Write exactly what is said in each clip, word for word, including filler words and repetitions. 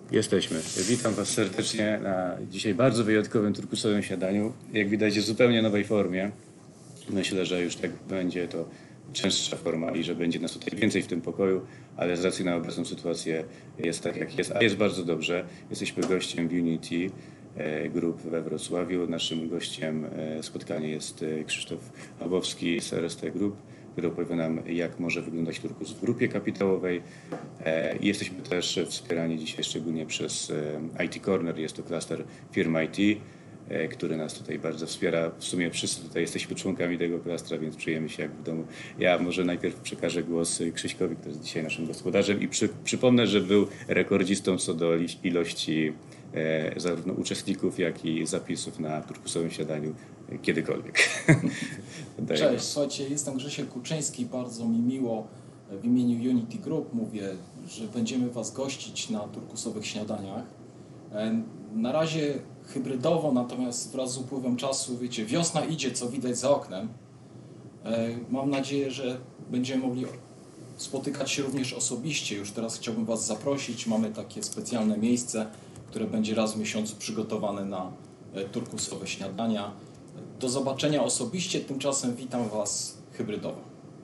Jesteśmy. Witam Was serdecznie na dzisiaj bardzo wyjątkowym turkusowym śniadaniu. Jak widać, w zupełnie nowej formie. Myślę, że już tak będzie to częstsza forma i że będzie nas tutaj więcej w tym pokoju, ale z racji na obecną sytuację jest tak, jak jest. A jest bardzo dobrze. Jesteśmy gościem w Unity Group we Wrocławiu. Naszym gościem spotkania jest Krzysztof Abowski z R S T Group, który opowie nam, jak może wyglądać turkus w grupie kapitałowej. Jesteśmy też wspierani dzisiaj szczególnie przez I T Corner. Jest to klaster firm I T, który nas tutaj bardzo wspiera. W sumie wszyscy tutaj jesteśmy członkami tego klastra, więc czujemy się jak w domu. Ja może najpierw przekażę głos Krzyśkowi, który jest dzisiaj naszym gospodarzem i przy, przypomnę, że był rekordzistą co do ilości e, zarówno uczestników, jak i zapisów na turkusowym śniadaniu kiedykolwiek. Cześć, słuchajcie, jestem Grzesiek Kuczyński, bardzo mi miło w imieniu Unity Group mówię, że będziemy Was gościć na turkusowych śniadaniach. Na razie hybrydowo, natomiast wraz z upływem czasu, wiecie, wiosna idzie, co widać za oknem. Mam nadzieję, że będziemy mogli spotykać się również osobiście. Już teraz chciałbym Was zaprosić. Mamy takie specjalne miejsce, które będzie raz w miesiącu przygotowane na turkusowe śniadania. Do zobaczenia osobiście, tymczasem witam Was hybrydowo.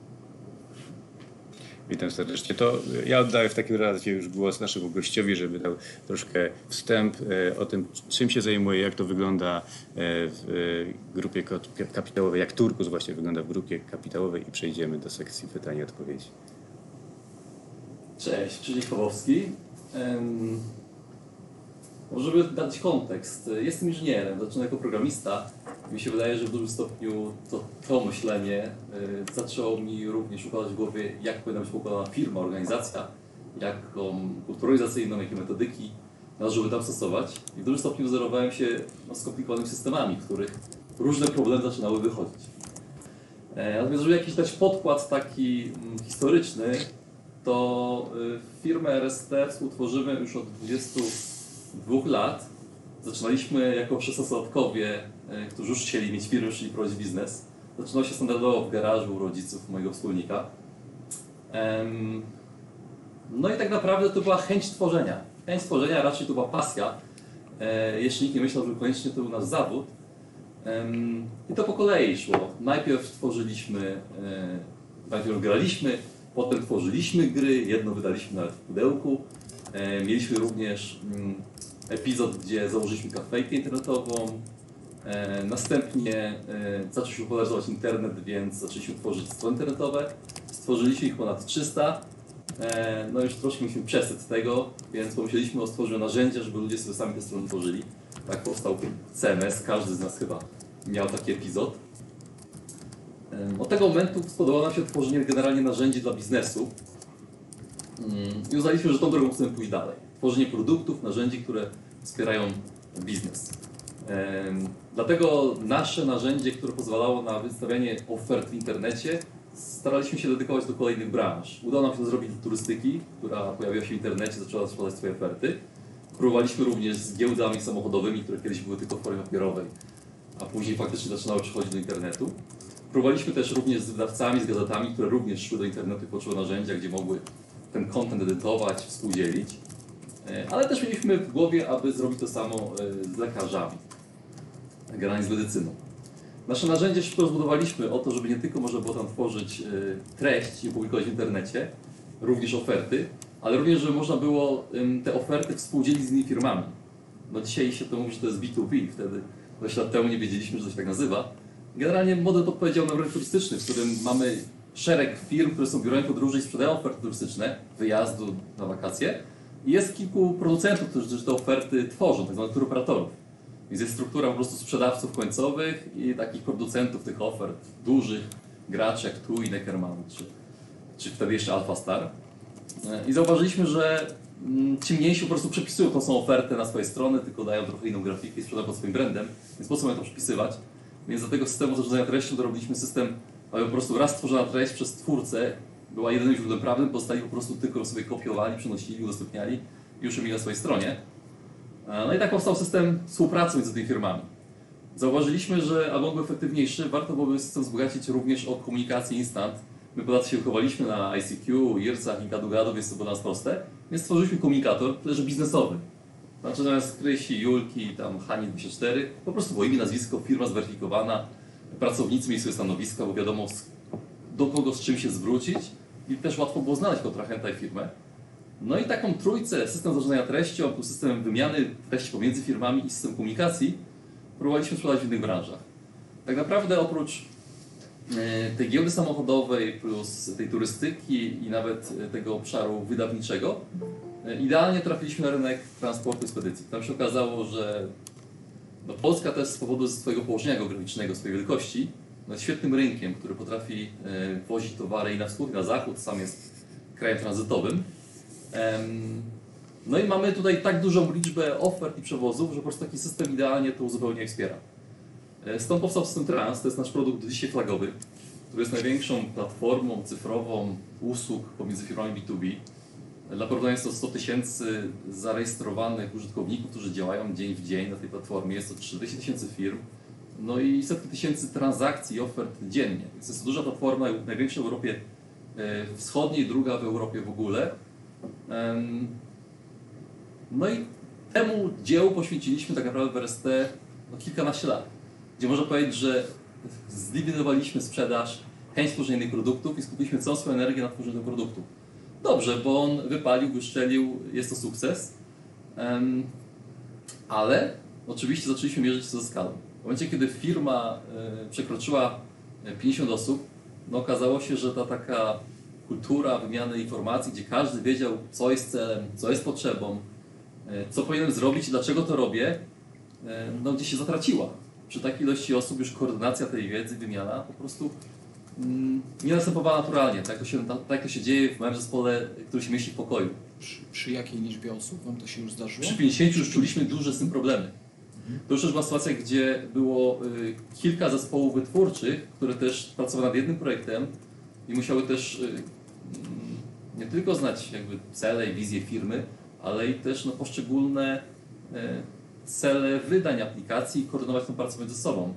Witam serdecznie. To ja oddaję w takim razie już głos naszemu gościowi, żeby dał troszkę wstęp o tym, czym się zajmuje, jak to wygląda w grupie kapitałowej, jak turkus właśnie wygląda w grupie kapitałowej i przejdziemy do sekcji pytań i odpowiedzi. Cześć, Krzysiek Abowski. Um, żeby dać kontekst, jestem inżynierem, zaczynam jako programista. Mi się wydaje, że w dużym stopniu to, to myślenie y, zaczęło mi również układać w głowie, jak powinna być układana firma, organizacja, jaką kulturę organizacyjną, jakie metodyki należy tam stosować. I w dużym stopniu wzorowałem się no, skomplikowanymi systemami, w których różne problemy zaczynały wychodzić. E, natomiast żeby jakiś dać podkład taki mm, historyczny, to y, firmę R S T współtworzymy już od dwudziestu dwóch lat. Zaczynaliśmy jako szesnastolatkowie, którzy już chcieli mieć firmę, czyli prowadzić biznes. Zaczynało się standardowo w garażu u rodziców mojego wspólnika. No i tak naprawdę to była chęć tworzenia. Chęć tworzenia, raczej to była pasja. Jeszcze nikt nie myślał, że koniecznie to był nasz zawód. I to po kolei szło. Najpierw tworzyliśmy, najpierw graliśmy, potem tworzyliśmy gry, jedno wydaliśmy nawet w pudełku. Mieliśmy również epizod, gdzie założyliśmy kafejkę internetową. E, następnie e, zaczął się popularyzować internet, więc zaczęliśmy tworzyć strony internetowe. Stworzyliśmy ich ponad trzysta. E, no już troszkę mieliśmy przesyt tego, więc pomyśleliśmy o stworzeniu narzędzia, żeby ludzie sobie sami te strony tworzyli. Tak powstał C M S, każdy z nas chyba miał taki epizod. E, od tego momentu spodobało nam się tworzenie generalnie narzędzi dla biznesu. Mm, I uznaliśmy, że tą drogą chcemy pójść dalej. Tworzenie produktów, narzędzi, które wspierają biznes. Ehm, dlatego nasze narzędzie, które pozwalało na wystawianie ofert w internecie, staraliśmy się dedykować do kolejnych branż. Udało nam się to zrobić do turystyki, która pojawiła się w internecie, zaczęła sprzedać swoje oferty. Próbowaliśmy również z giełdami samochodowymi, które kiedyś były tylko w formie papierowej, a później faktycznie zaczynały przychodzić do internetu. Próbowaliśmy też również z wydawcami, z gazetami, które również szły do internetu i potrzebowały narzędzia, gdzie mogły ten content edytować, współdzielić. Ale też mieliśmy w głowie, aby zrobić to samo z lekarzami, generalnie z medycyną. Nasze narzędzie szybko rozbudowaliśmy o to, żeby nie tylko można było tam tworzyć treść i publikować w internecie, również oferty, ale również, żeby można było te oferty współdzielić z innymi firmami. No dzisiaj się to mówi, że to jest B dwa B, wtedy dwadzieścia lat temu nie wiedzieliśmy, że to się tak nazywa. Generalnie model podpowiedział na rynek turystyczny, w którym mamy szereg firm, które są biurami podróży i sprzedają oferty turystyczne, wyjazdu na wakacje. I jest kilku producentów, którzy te oferty tworzą, tak zwanych turoperatorów. Więc jest struktura po prostu sprzedawców końcowych i takich producentów tych ofert, dużych graczy jak TUI, Neckermann, czy, czy wtedy jeszcze AlphaStar. I zauważyliśmy, że ci mniejsi po prostu przepisują tą samą ofertę na swoje strony, tylko dają trochę inną grafikę i sprzedają pod swoim brandem, więc po co mają to przepisywać? Więc do tego systemu zarządzania treścią dorobiliśmy system, aby po prostu raz stworzona treść przez twórcę była jedynym źródłem prawnym, pozostali po prostu tylko sobie kopiowali, przenosili, udostępniali i już mieli na swojej stronie. No i tak powstał system współpracy między tymi firmami. Zauważyliśmy, że aby on był efektywniejszy, warto byłoby system wzbogacić również o komunikację instant. My ponadto się wychowaliśmy na I C Q, IRC-ach i gadu-gadu, więc to było dla nas proste. Więc stworzyliśmy komunikator, też biznesowy. Znaczy zamiast Krysi, Julki, tam Hani dwieście cztery, po prostu było imię, nazwisko, firma zweryfikowana, pracownicy mieli swoje stanowiska, bo wiadomo do kogo z czym się zwrócić i też łatwo było znaleźć kontrahenta i firmę. No i taką trójcę, system zarządzania treścią, plus system wymiany treści pomiędzy firmami i system komunikacji próbowaliśmy sprzedać w innych branżach. Tak naprawdę oprócz tej giełdy samochodowej, plus tej turystyki i nawet tego obszaru wydawniczego, idealnie trafiliśmy na rynek transportu i spedycji. Tam się okazało, że no Polska też z powodu swojego położenia geograficznego, swojej wielkości, no jest świetnym rynkiem, który potrafi wozić towary i na wschód, i na zachód, sam jest krajem tranzytowym. No i mamy tutaj tak dużą liczbę ofert i przewozów, że po prostu taki system idealnie to uzupełnia i wspiera. Stąd powstał System Trans, to jest nasz produkt dzisiaj flagowy, który jest największą platformą cyfrową usług pomiędzy firmami B dwa B. Dla porównania jest to sto tysięcy zarejestrowanych użytkowników, którzy działają dzień w dzień na tej platformie. Jest to trzydzieści tysięcy firm, no i setki tysięcy transakcji i ofert dziennie. Więc jest to duża platforma, największa w Europie Wschodniej, druga w Europie w ogóle. No i temu dziełu poświęciliśmy tak naprawdę w R S T no, kilkanaście lat, gdzie można powiedzieć, że zlikwidowaliśmy sprzedaż, chęć tworzenia innych produktów i skupiliśmy całą swoją energię na tworzeniu tego produktu. Dobrze, bo on wypalił, wyszczelił, jest to sukces, um, ale oczywiście zaczęliśmy mierzyć to ze skalą. W momencie, kiedy firma y, przekroczyła pięćdziesiąt osób, no okazało się, że ta taka kultura wymiany informacji, gdzie każdy wiedział, co jest celem, co jest potrzebą, y, co powinienem zrobić i dlaczego to robię, y, no gdzieś się zatraciła. Przy takiej ilości osób już koordynacja tej wiedzy, wymiana po prostu nie następowała naturalnie, tak to, się, tak to się dzieje w małym zespole, który się mieści w pokoju. Przy, przy jakiej liczbie osób Wam to się już zdarzyło? Przy pięćdziesięciu już czuliśmy duże z tym problemy. Mhm. To już też była sytuacja, gdzie było y, kilka zespołów wytwórczych, które też pracowały nad jednym projektem i musiały też y, y, nie tylko znać jakby cele i wizje firmy, ale i też no, poszczególne y, cele wydań aplikacji i koordynować tę pracę między sobą.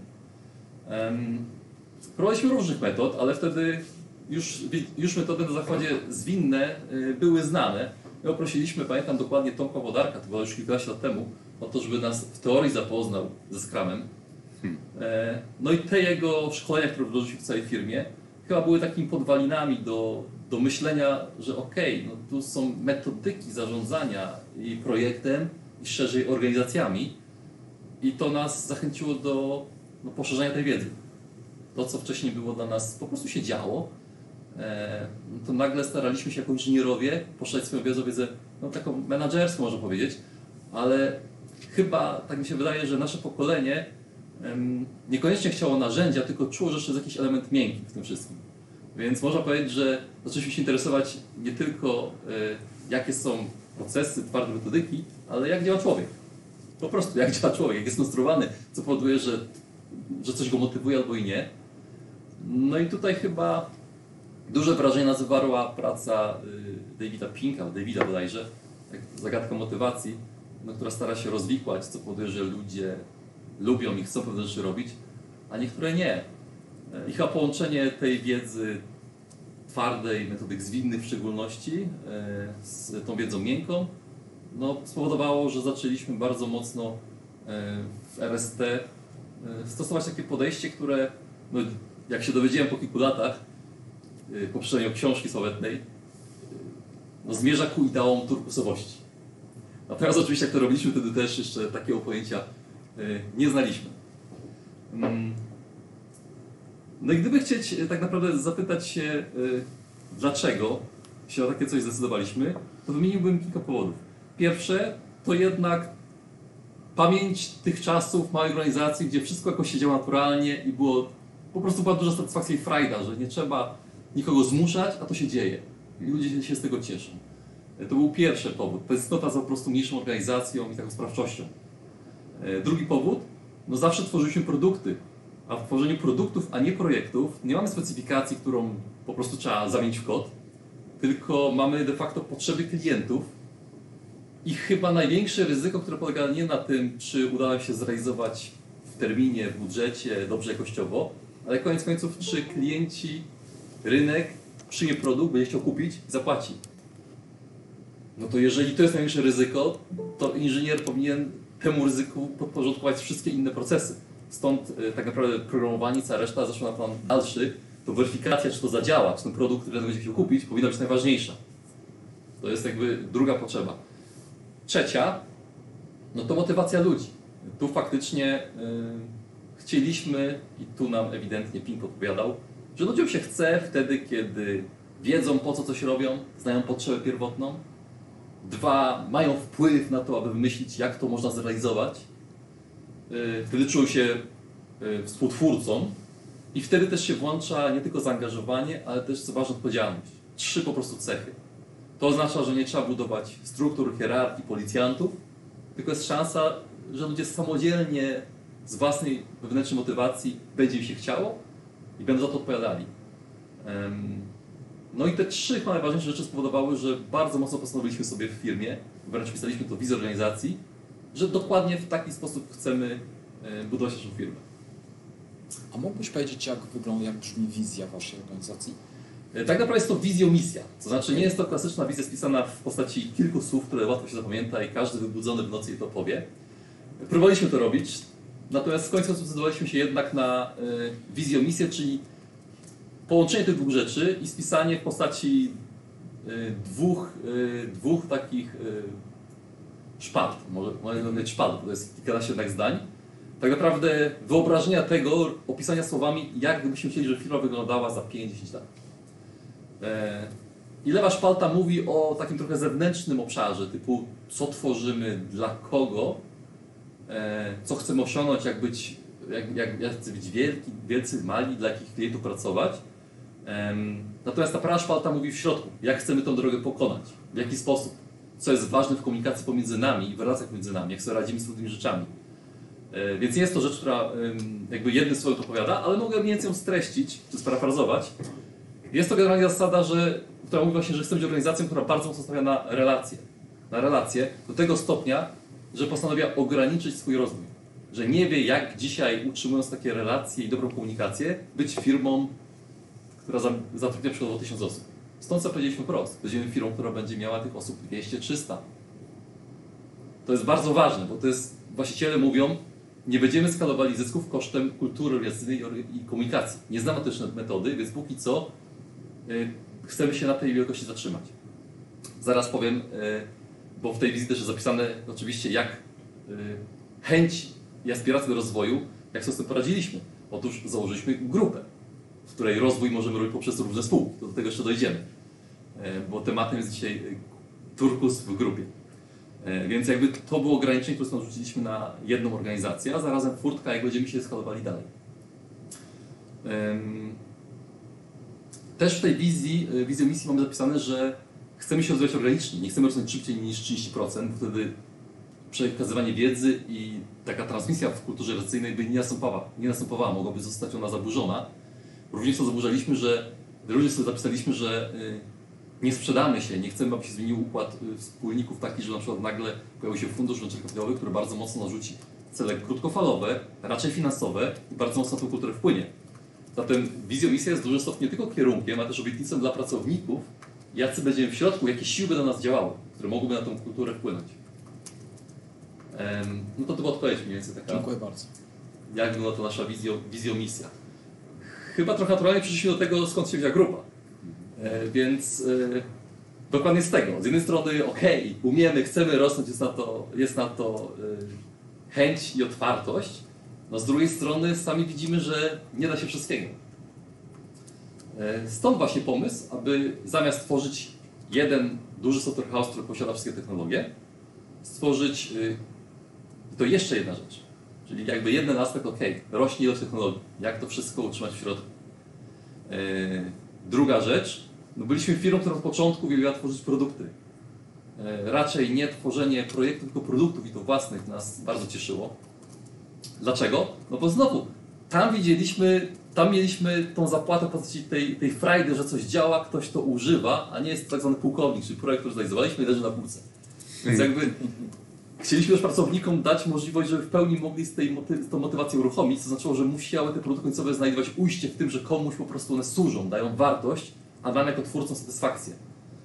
Um, Próbowaliśmy różnych metod, ale wtedy już, już metody na zakładzie zwinne y, były znane. My poprosiliśmy, pamiętam dokładnie Tomka Wodarka, to było już kilkanaście lat temu, o to, żeby nas w teorii zapoznał ze Scrumem. Hmm. E, no i te jego szkolenia, które wdrożyliśmy w całej firmie, chyba były takimi podwalinami do, do myślenia, że okej, okay, no tu są metodyki zarządzania i projektem, i szerzej organizacjami i to nas zachęciło do no, poszerzania tej wiedzy. To, co wcześniej było dla nas, po prostu się działo, e, to nagle staraliśmy się jako inżynierowie poszerzać swoją wiedzę, wiedzę no, taką menadżerską można powiedzieć, ale chyba, tak mi się wydaje, że nasze pokolenie em, niekoniecznie chciało narzędzia, tylko czuło, że jeszcze jest jakiś element miękki w tym wszystkim. Więc można powiedzieć, że zaczęliśmy się interesować nie tylko e, jakie są procesy, twarde metodyki, ale jak działa człowiek. Po prostu jak działa człowiek, jak jest konstruowany, co powoduje, że, że coś go motywuje albo i nie. No i tutaj chyba duże wrażenie nas wywarła praca y, Davida Pinka, Davida bodajże, jak zagadka motywacji, no, która stara się rozwikłać, co powoduje, że ludzie lubią i chcą pewne rzeczy robić, a niektóre nie. I chyba połączenie tej wiedzy twardej, metodyk zwinnych w szczególności, y, z tą wiedzą miękką, no, spowodowało, że zaczęliśmy bardzo mocno y, w R S T y, stosować takie podejście, które no, jak się dowiedziałem po kilku latach, yy, po przeczytaniu książki sławetnej, yy, no, zmierza ku ideałom turkusowości. Natomiast oczywiście jak to robiliśmy, wtedy też jeszcze takiego pojęcia yy, nie znaliśmy. Mm. No i gdyby chcieć yy, tak naprawdę zapytać się, yy, dlaczego się o takie coś zdecydowaliśmy, to wymieniłbym kilka powodów. Pierwsze, to jednak pamięć tych czasów małej organizacji, gdzie wszystko jakoś się działo naturalnie i było po prostu była duża satysfakcja i frajda, że nie trzeba nikogo zmuszać, a to się dzieje. I ludzie się z tego cieszą. To był pierwszy powód. Tęsknota za po prostu mniejszą organizacją i taką sprawczością. Drugi powód, no zawsze tworzyliśmy produkty, a w tworzeniu produktów, a nie projektów, nie mamy specyfikacji, którą po prostu trzeba zamienić w kod, tylko mamy de facto potrzeby klientów i chyba największe ryzyko, które polega nie na tym, czy uda nam się zrealizować w terminie, w budżecie, dobrze jakościowo, ale koniec końców, czy klienci, rynek przyjmie produkt, będzie chciał kupić i zapłaci. no to jeżeli to jest największe ryzyko, to inżynier powinien temu ryzyku podporządkować wszystkie inne procesy. Stąd y, tak naprawdę programowanie, cała reszta, zeszła na plan dalszy, to weryfikacja, czy to zadziała, czy ten produkt, który będzie chciał kupić, powinna być najważniejsza. To jest jakby druga potrzeba. Trzecia, no to motywacja ludzi. Tu faktycznie y, chcieliśmy, i tu nam ewidentnie Pink odpowiadał, że ludziom się chce wtedy, kiedy wiedzą, po co coś robią, znają potrzebę pierwotną. Dwa, mają wpływ na to, aby wymyślić, jak to można zrealizować. Y, wtedy czują się y, współtwórcą i wtedy też się włącza nie tylko zaangażowanie, ale też, co ważne, odpowiedzialność. Trzy po prostu cechy. To oznacza, że nie trzeba budować struktur, hierarchii, policjantów, tylko jest szansa, że ludzie samodzielnie, z własnej wewnętrznej motywacji będzie im się chciało i będą za to odpowiadali. No i te trzy chyba najważniejsze rzeczy spowodowały, że bardzo mocno postanowiliśmy sobie w firmie, wręcz pisaliśmy to w wizji organizacji, że dokładnie w taki sposób chcemy budować naszą firmę. A mógłbyś powiedzieć, jak wygląda, jak brzmi wizja waszej organizacji? Tak naprawdę jest to wizjomisja. To znaczy nie jest to klasyczna wizja spisana w postaci kilku słów, które łatwo się zapamięta i każdy wybudzony w nocy je to powie. Próbowaliśmy to robić, natomiast w końcu zdecydowaliśmy się jednak na y, wizjomisję, czyli połączenie tych dwóch rzeczy i spisanie w postaci y, dwóch, y, dwóch takich y, szpalt, może nawet szpalt, bo to jest kilkanaście jednak zdań. Tak naprawdę wyobrażenia tego, opisania słowami, jak byśmy chcieli, żeby firma wyglądała za pięć do dziesięciu lat. I lewa szpalta mówi o takim trochę zewnętrznym obszarze, typu co tworzymy, dla kogo, co chcemy osiągnąć, jak, być, jak, jak, jak chcemy być wielki, wielcy, mali, dla jakich klientów pracować. Natomiast ta prawa szpalta mówi w środku, jak chcemy tę drogę pokonać, w jaki sposób, co jest ważne w komunikacji pomiędzy nami i w relacjach między nami, jak sobie radzimy z trudnymi rzeczami. Więc nie jest to rzecz, która jakby jednym słowem opowiada, ale mogę mniej więcej ją streścić, czy sparafrazować. Jest to generalnie zasada, że, która mówi właśnie, że chcemy być organizacją, która bardzo mocno stawia na relacje. Na relacje do tego stopnia, że postanawia ograniczyć swój rozwój. Że nie wie, jak dzisiaj, utrzymując takie relacje i dobrą komunikację, być firmą, która zatrudnia przykładowo tysiąc osób. Stąd co powiedzieliśmy wprost. Będziemy firmą, która będzie miała tych osób dwieście trzysta. To jest bardzo ważne, bo to jest, właściciele mówią, nie będziemy skalowali zysków kosztem kultury organizacyjnej i komunikacji. Nie znamy też metody, więc póki co y, chcemy się na tej wielkości zatrzymać. Zaraz powiem, y, bo w tej wizji też jest zapisane oczywiście, jak y, chęć i aspiracje do rozwoju, jak sobie z tym poradziliśmy. Otóż założyliśmy grupę, w której rozwój możemy robić poprzez różne spółki. To do tego jeszcze dojdziemy, y, bo tematem jest dzisiaj y, turkus w grupie. Więc jakby to było ograniczenie, które sobie narzuciliśmy na jedną organizację, a zarazem furtka, jak będziemy się skalowali dalej. Też w tej wizji, wizji misji mamy zapisane, że chcemy się rozwijać organicznie, nie chcemy rosnąć szybciej niż trzydzieści procent, bo wtedy przekazywanie wiedzy i taka transmisja w kulturze organizacyjnej by nie następowała, nie następowała, mogłaby zostać ona zaburzona. Również to zaburzaliśmy, że również sobie zapisaliśmy, że nie sprzedamy się, nie chcemy, aby się zmienił układ wspólników taki, że na przykład nagle pojawił się fundusz venture kapitałowy, który bardzo mocno narzuci cele krótkofalowe, raczej finansowe i bardzo mocno na tę kulturę wpłynie. Zatem wizjomisja jest w dużym stopniu nie tylko kierunkiem, ale też obietnicą dla pracowników, jacy będziemy w środku, jakie siły będą na nas działały, które mogłyby na tę kulturę wpłynąć. No to to była odpowiedź mniej więcej taka. Dziękuję bardzo. Jak wygląda to nasza wizjo, wizjomisja? Chyba trochę naturalnie przyszliśmy do tego, skąd się wzięła grupa. E, więc e, dokładnie z tego. Z jednej strony okej, okay, umiemy, chcemy rosnąć, jest na to, jest na to e, chęć i otwartość. No z drugiej strony sami widzimy, że nie da się wszystkiego. E, stąd właśnie pomysł, aby zamiast tworzyć jeden duży software house, który posiada wszystkie technologie, stworzyć e, to jeszcze jedna rzecz. Czyli jakby jeden aspekt, ok, rośnie ilość technologii. Jak to wszystko utrzymać w środku? E, druga rzecz, no byliśmy firmą, która od początku uwielbiała tworzyć produkty. E, raczej nie tworzenie projektów, tylko produktów i to własnych nas bardzo cieszyło. Dlaczego? No bo znowu, tam widzieliśmy, tam mieliśmy tą zapłatę w postaci tej, tej frajdy, że coś działa, ktoś to używa, a nie jest to tak zwany pułkownik, czyli projekt, który zrealizowaliśmy i leży na półce. Więc jakby chcieliśmy też pracownikom dać możliwość, żeby w pełni mogli z tej moty z tą motywacją uruchomić, co znaczyło, że musiały te produkty końcowe znajdować ujście w tym, że komuś po prostu one służą, dają wartość, a nam jako twórcom satysfakcję.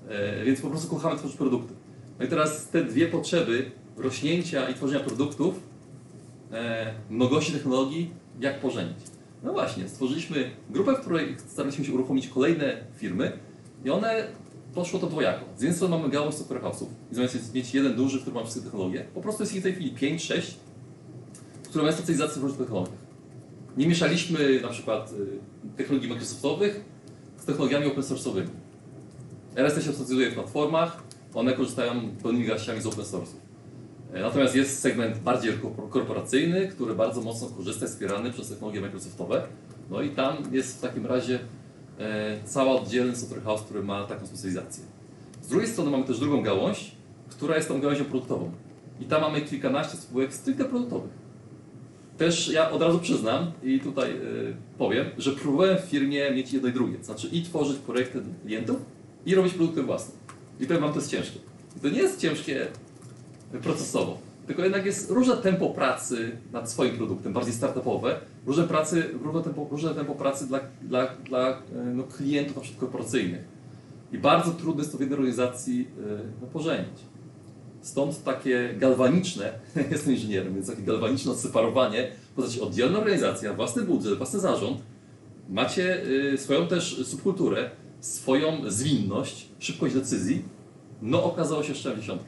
e, więc po prostu kochamy tworzyć produkty. No i teraz te dwie potrzeby rośnięcia i tworzenia produktów, e, mnogości technologii, jak pożenić? No właśnie, stworzyliśmy grupę, w której staraliśmy się uruchomić kolejne firmy i one poszło to dwojako. Z jednej strony mamy gałąź software house'ów i zamiast mieć jeden duży, który ma wszystkie technologie, po prostu jest ich w tej chwili pięć sześć, które mają specjalizację w różnych technologiach. Nie mieszaliśmy na przykład y, technologii Microsoftowych z technologiami open source'owymi. R S T się specjalizuje w platformach, one korzystają pełnymi garściami z open source'ów. E, Natomiast jest segment bardziej korpor- korporacyjny, który bardzo mocno korzysta, jest wspierany przez technologie Microsoftowe. No i tam jest w takim razie e, cały oddzielny software house, który ma taką specjalizację. Z drugiej strony mamy też drugą gałąź, która jest tą gałęzią produktową. I tam mamy kilkanaście spółek stricte produktowych. Też ja od razu przyznam i tutaj y, powiem, że próbowałem w firmie mieć jedno i drugie. To znaczy i tworzyć projekty dla klientów, i robić produkty własne. I powiem wam, to jest ciężkie. I to nie jest ciężkie procesowo, tylko jednak jest różne tempo pracy nad swoim produktem, bardziej startupowe, różne, pracy, różne, tempo, różne tempo pracy dla, dla, dla no, klientów na przykład korporacyjnych. I bardzo trudno jest to w jednej organizacji y, no, pożenić. Stąd takie galwaniczne, jestem inżynierem, więc takie galwaniczne odseparowanie, w postaci oddzielna organizacja, własny budżet, własny zarząd, macie y, swoją też subkulturę, swoją zwinność, szybkość decyzji, no okazało się szczerze dziesiątkę.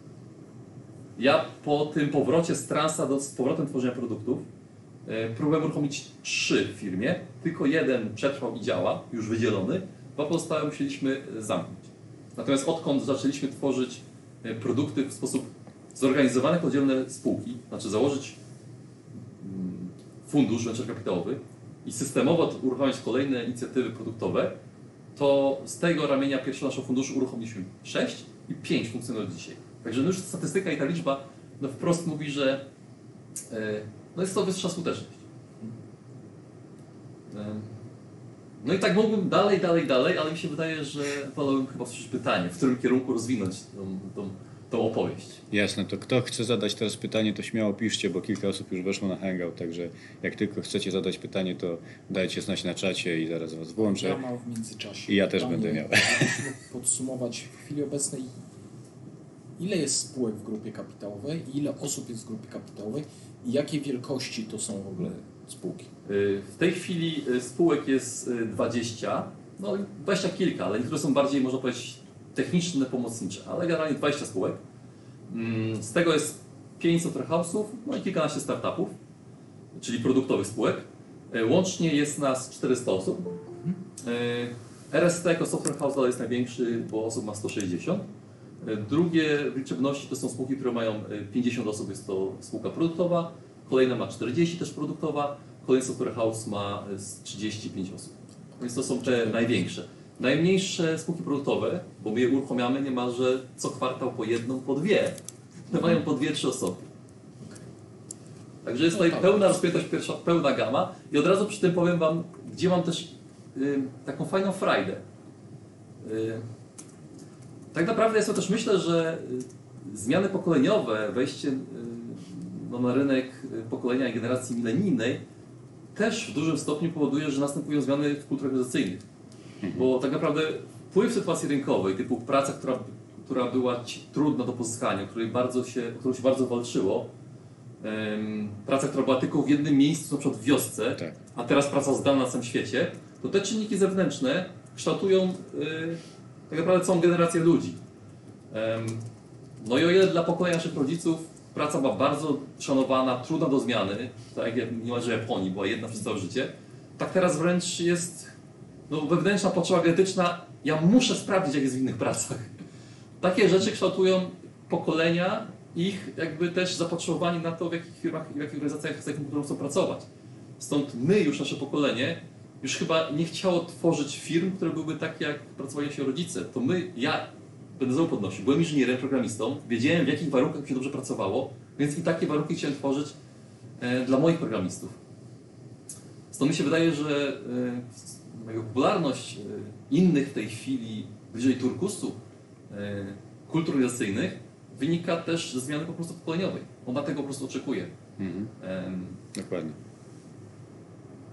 Ja po tym powrocie z transa do, z powrotem tworzenia produktów y, próbowałem uruchomić trzy w firmie, tylko jeden przetrwał i działa, już wydzielony, dwa pozostałe musieliśmy zamknąć. Natomiast odkąd zaczęliśmy tworzyć produkty w sposób zorganizowany jako oddzielne spółki, znaczy założyć fundusz venture kapitałowy i systemowo uruchamiać kolejne inicjatywy produktowe, to z tego ramienia pierwszego naszego funduszu uruchomiliśmy sześć i pięć funkcjonuje dzisiaj. Także no już statystyka i ta liczba no wprost mówi, że no jest to wyższa skuteczność. No i tak mógłbym dalej, dalej, dalej, ale mi się wydaje, że wolałbym chyba usłyszeć pytanie, w którym kierunku rozwinąć tą, tą, tą opowieść. Jasne, to kto chce zadać teraz pytanie, to śmiało piszcie, bo kilka osób już weszło na Hangout, także jak tylko chcecie zadać pytanie, to dajcie znać na czacie i zaraz was włączę. Ja mam w międzyczasie. I ja też Pytanie, będę miał. Podsumować w chwili obecnej, ile jest spółek w grupie kapitałowej, ile osób jest w grupie kapitałowej i jakie wielkości to są w ogóle spółki? W tej chwili spółek jest dwadzieścia, no dwadzieścia kilka, ale niektóre są bardziej, można powiedzieć, techniczne, pomocnicze, ale generalnie dwadzieścia spółek. Z tego jest pięć software house'ów, no i kilkanaście startupów, czyli produktowych spółek. Łącznie jest nas czterysta osób. R S T jako software house dalej jest największy, bo osób ma sto sześćdziesiąt. Drugie w liczebności to są spółki, które mają pięćdziesiąt osób, jest to spółka produktowa, kolejna ma czterdzieści też produktowa, kolejny software house ma trzydzieści pięć osób. Więc to są te największe. Najmniejsze spółki produktowe, bo my je uruchamiamy niemalże co kwartał po jedną, po dwie. One mają po dwie, trzy osoby. Także jest tutaj pełna rozpiętość, pierwsza, pełna gama i od razu przy tym powiem wam, gdzie mam też y, taką fajną frajdę. Y, tak naprawdę jest to też, myślę, że y, zmiany pokoleniowe, wejście y, no, na rynek pokolenia i generacji milenijnej też w dużym stopniu powoduje, że następują zmiany w kulturach organizacyjnych. Bo tak naprawdę wpływ sytuacji rynkowej, typu praca, która, która była trudna do pozyskania, której bardzo się, którą się bardzo walczyło, um, praca, która była tylko w jednym miejscu, na przykład w wiosce, tak. A teraz praca zdalna na całym świecie, to te czynniki zewnętrzne kształtują y, tak naprawdę całą generację ludzi. Um, no i o ile dla pokolenia naszych rodziców praca była bardzo szanowana, trudna do zmiany, tak jak niemalże w Japonii była jedna przez całe życie, tak teraz wręcz jest no, wewnętrzna potrzeba genetyczna, ja muszę sprawdzić, jak jest w innych pracach. Takie rzeczy kształtują pokolenia, ich jakby też zapotrzebowanie na to, w jakich firmach, w jakich organizacjach, z jakim kulturą chcą pracować. Stąd my, już nasze pokolenie, już chyba nie chciało tworzyć firm, które byłyby takie, jak pracowali się rodzice. To my, ja będę znowu podnosił, byłem inżynierem, programistą, wiedziałem, w jakich warunkach mi się dobrze pracowało, więc i takie warunki chciałem tworzyć e, dla moich programistów. Stąd mi się wydaje, że e, popularność innych w tej chwili bliżej turkusu e, kultur organizacyjnych wynika też ze zmiany po prostu pokoleniowej. Ona tego po prostu oczekuje. Mhm. Um, Dokładnie.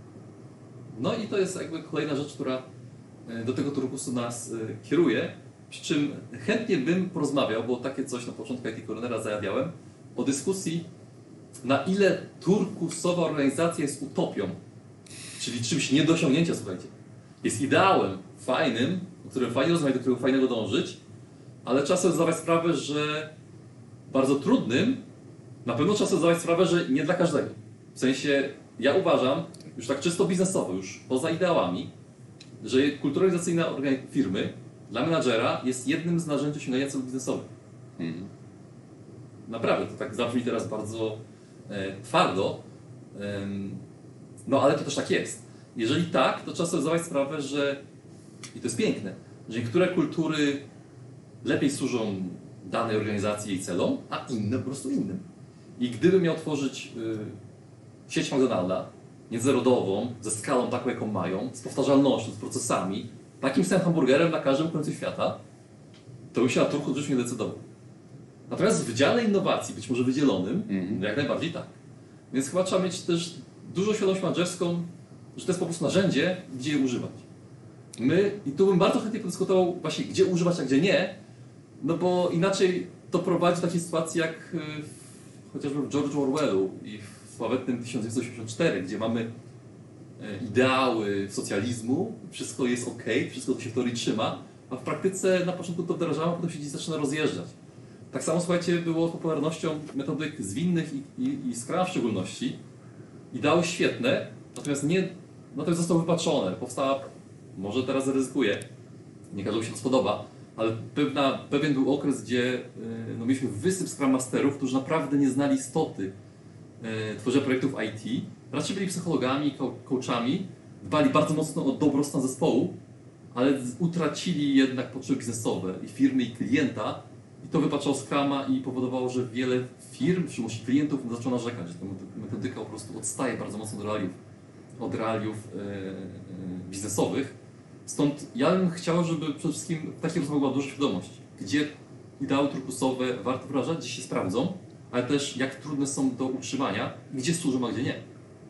No i to jest jakby kolejna rzecz, która do tego turkusu nas e, kieruje. Przy czym chętnie bym porozmawiał, bo takie coś na początku I T Cornera zajawiałem, o dyskusji, na ile turkusowa organizacja jest utopią, czyli czymś nie do osiągnięcia, słuchajcie. Jest ideałem fajnym, o którym fajnie rozmawiać, do którego fajnego dążyć, ale czasem zdawać sprawę, że bardzo trudnym, na pewno czasem zdawać sprawę, że nie dla każdego. W sensie, ja uważam, już tak czysto biznesowo, już poza ideałami, że kultura organizacyjna firmy dla menadżera jest jednym z narzędzi osiągania celów biznesowych. Mhm. Naprawdę, to tak zabrzmi teraz bardzo e, twardo, e, no ale to też tak jest. Jeżeli tak, to trzeba sobie zdawać sprawę, że, i to jest piękne, że niektóre kultury lepiej służą danej organizacji i jej celom, a inne po prostu innym. I gdybym miał tworzyć y, sieć McDonalda międzynarodową, ze skalą taką, jaką mają, z powtarzalnością, z procesami, takim samym hamburgerem na każdym końcu świata, to bym się na Turku już nie decydował. Natomiast w dziale innowacji, być może wydzielonym, mm-hmm. jak najbardziej tak. Więc chyba trzeba mieć też dużo świadomość menedżerską, że to jest po prostu narzędzie, gdzie je używać. My, i tu bym bardzo chętnie podyskutował właśnie, gdzie używać, a gdzie nie, no bo inaczej to prowadzi do takiej sytuacji jak y, chociażby w George'u Orwellu i w sławetnym tysiąc dziewięćset osiemdziesiąt cztery, gdzie mamy y, ideały socjalizmu, wszystko jest ok, wszystko to się w teorii trzyma, a w praktyce na początku to wdrażamy, a potem się gdzieś zaczyna rozjeżdżać. Tak samo, słuchajcie, było z popularnością metodyk zwinnych i, i, i Scrum w szczególności. Ideały świetne, natomiast nie, natomiast zostały wypaczone. Powstała, może teraz zaryzykuję, nie każdemu się to spodoba, ale pewna, pewien był okres, gdzie yy, no, mieliśmy wysyp Scrum Masterów, którzy naprawdę nie znali istoty yy, tworzenia projektów I T. Raczej byli psychologami, coachami, dbali bardzo mocno o dobrostan zespołu, ale utracili jednak potrzeby biznesowe i firmy, i klienta. I to wypaczało Scruma i powodowało, że wiele firm, w szczególności klientów, zaczęło narzekać, że ta metodyka po prostu odstaje bardzo mocno od realiów, od realiów yy, yy, biznesowych. Stąd ja bym chciał, żeby przede wszystkim w takiej rozmowie była duża świadomość, gdzie ideały turkusowe warto wdrażać, gdzie się sprawdzą, ale też jak trudne są do utrzymania, gdzie służą, a gdzie nie.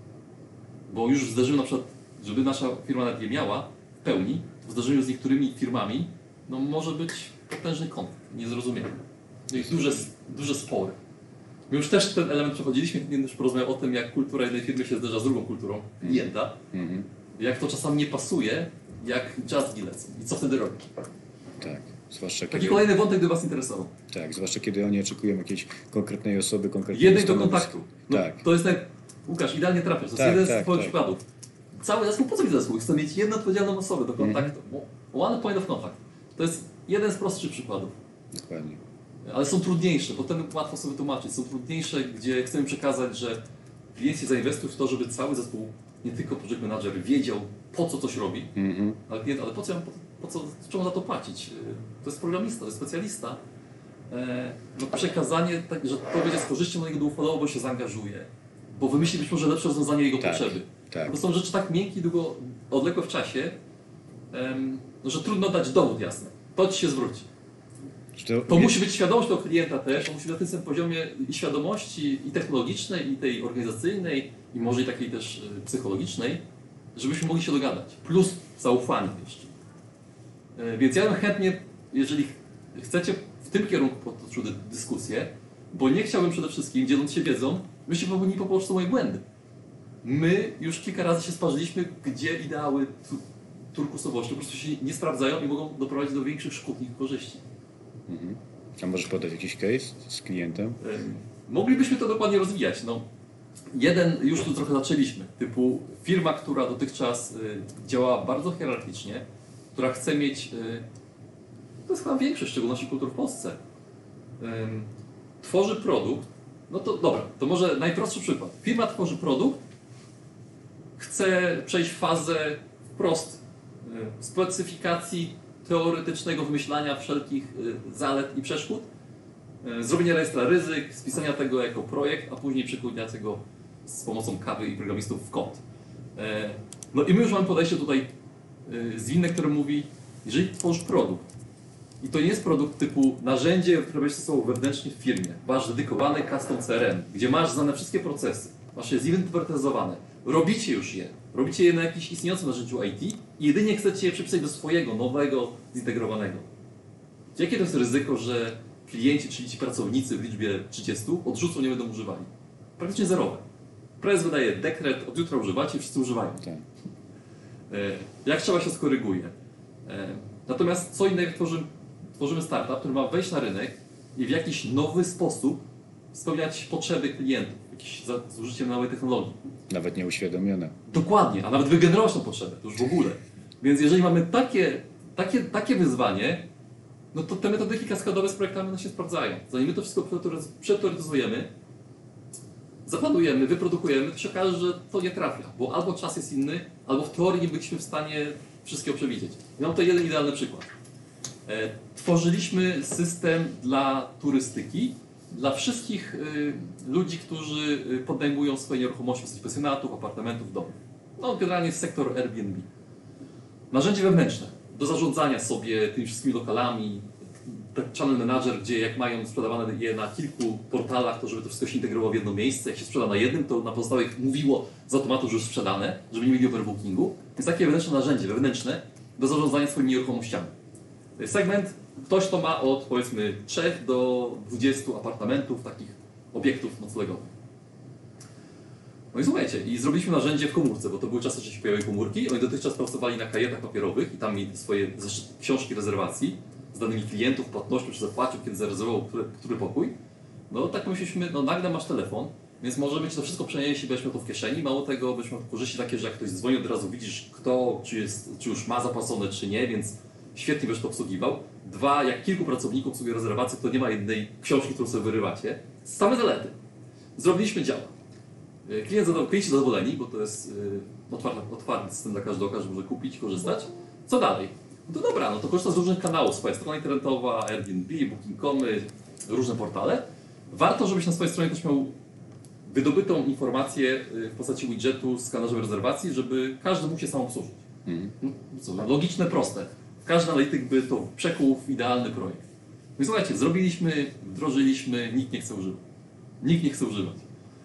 Bo już w zdarzeniu na przykład, żeby nasza firma nawet je miała w pełni, w zdarzeniu z niektórymi firmami, no może być potężny konflikt, niezrozumienie. No i duże, duże spory. My już też ten element przechodziliśmy, kiedy już porozmawiał o tym, jak kultura jednej firmy się zderza z drugą kulturą klienta, mm-hmm. jak to czasami nie pasuje, jak jazzgi lecą i co wtedy robić. Tak, zwłaszcza Taki kiedy... kolejny wątek, gdyby Was interesował. Tak, zwłaszcza kiedy oni oczekują jakiejś konkretnej osoby, konkretnej jednej do kontaktu. No, tak. To jest tak, Łukasz, idealnie trafiasz, to jest tak, jeden tak, z Twoich tak. przykładów. Cały zespół, po co mi zespół? Chcę mieć jedną odpowiedzialną osobę do kontaktu. Mm-hmm. One point of contact. To jest jeden z prostszych przykładów. Dokładnie. Ale są trudniejsze, bo ten łatwo sobie tłumaczyć. Są trudniejsze, gdzie chcemy przekazać, że klient się zainwestuje w to, żeby cały zespół, nie tylko project manager, wiedział, po co coś robi, mm-hmm. ale klient, ale po co, po, po co, czemu za to płacić? To jest programista, to jest specjalista. No, przekazanie, tak, że to będzie z korzyścią dla niego długofalowo, bo się zaangażuje, bo wymyśli być może lepsze rozwiązanie jego tak, potrzeby. Tak. To są rzeczy tak miękkie, długo odległe w czasie, no, że trudno dać dowód jasny. To ci się zwróci. To, to musi być świadomość tego klienta też, on musi być na tym samym poziomie i świadomości i technologicznej, i tej organizacyjnej, i może i takiej też psychologicznej, żebyśmy mogli się dogadać. Plus zaufanie jeszcze. Więc ja bym chętnie, jeżeli chcecie w tym kierunku potoczył dyskusję, bo nie chciałbym przede wszystkim, dzieląc się wiedzą, byście popełnili po prostu moje błędy. My już kilka razy się sparzyliśmy, gdzie ideały turkusowości po prostu się nie sprawdzają i mogą doprowadzić do większych szkód niż korzyści. Mhm. A możesz podać jakiś case z klientem? Moglibyśmy to dokładnie rozwijać. No, jeden już tu trochę zaczęliśmy, typu firma, która dotychczas y, działała bardzo hierarchicznie, która chce mieć, y, to jest chyba większość, w szczególności kultur w Polsce, y, tworzy produkt, no to dobra, to może najprostszy przykład. Firma tworzy produkt, chce przejść fazę wprost y, specyfikacji teoretycznego wymyślania wszelkich y, zalet i przeszkód, y, zrobienia rejestra ryzyk, spisania tego jako projekt, a później przekładania tego z pomocą kawy i programistów w kod. Y, no i my już mamy podejście tutaj y, zwinne, które mówi, jeżeli tworzysz produkt i to nie jest produkt typu narzędzie, które będziesz stosował wewnętrznie w firmie, masz dedykowany custom C R M, gdzie masz znane wszystkie procesy, masz je zinwentaryzowane, robicie już je, robicie je na jakimś istniejącym narzędziu I T i jedynie chcecie je przypisać do swojego, nowego, zintegrowanego. Jakie to jest ryzyko, że klienci, czyli ci pracownicy w liczbie trzydziestu odrzucą, nie będą używali? Praktycznie zerowe. Prezes wydaje dekret, od jutra używacie i wszyscy używają. Tak. Jak trzeba się skoryguje. Natomiast co innego, jak tworzymy, tworzymy startup, który ma wejść na rynek i w jakiś nowy sposób spełniać potrzeby klientów, jakieś z użyciem nowej technologii. Nawet nieuświadomione. Dokładnie, a nawet wygenerować tą potrzebę, to już w ogóle. Więc jeżeli mamy takie, takie, takie wyzwanie, no to te metodyki kaskadowe z projektami no się sprawdzają. Zanim my to wszystko przeteoretyzujemy, zaplanujemy, wyprodukujemy, to się okaże, że to nie trafia, bo albo czas jest inny, albo w teorii nie byliśmy w stanie wszystkiego przewidzieć. I mam tutaj jeden idealny przykład. E, tworzyliśmy system dla turystyki, dla wszystkich y, ludzi, którzy podejmują swoje nieruchomości, w sensie pensjonatów, apartamentów, domów. No generalnie sektor Airbnb. Narzędzie wewnętrzne do zarządzania sobie tymi wszystkimi lokalami, channel manager, gdzie jak mają sprzedawane je na kilku portalach, to żeby to wszystko się integrowało w jedno miejsce. Jak się sprzeda na jednym, to na pozostałych mówiło z automatu, że już sprzedane, żeby nie mieli overbookingu. Więc takie wewnętrzne narzędzie, wewnętrzne do zarządzania swoimi nieruchomościami. To jest segment, ktoś to ma od powiedzmy trzech do dwudziestu apartamentów, takich obiektów noclegowych. No i słuchajcie, i zrobiliśmy narzędzie w komórce, bo to były czasy, że się pojawiły komórki. Oni dotychczas pracowali na kajetach papierowych i tam mieli swoje książki rezerwacji z danymi klientów, płatnością, czy zapłacił, kiedy zarezerwował który, który pokój. No tak myśleliśmy, no nagle masz telefon, więc możemy ci to wszystko przenieść i będziesz miał to w kieszeni. Mało tego, będziesz miał korzyści takie, że jak ktoś dzwoni, od razu widzisz kto, czy, jest, czy już ma zapłacone, czy nie, więc świetnie będziesz to obsługiwał. Dwa, jak kilku pracowników obsługuje rezerwację, to nie ma jednej książki, którą sobie wyrywacie. Same zalety. Zrobiliśmy działa. Klient zadał, klienci zadowoleni, bo to jest yy, otwarty, otwarty system dla każdego, każdy może kupić, korzystać. Co dalej? No to dobra, no to korzysta z różnych kanałów, swoja strona internetowa, Airbnb, booking kropka com, różne portale. Warto, żebyś na swojej stronie też miał wydobytą informację w postaci widgetu z kanarzem rezerwacji, żeby każdy mógł się sam obsłużyć. Mm. No, co, logiczne, proste. Każdy analityk by to przekuł w idealny projekt. No i słuchajcie, zrobiliśmy, wdrożyliśmy, nikt nie chce używać. Nikt nie chce używać.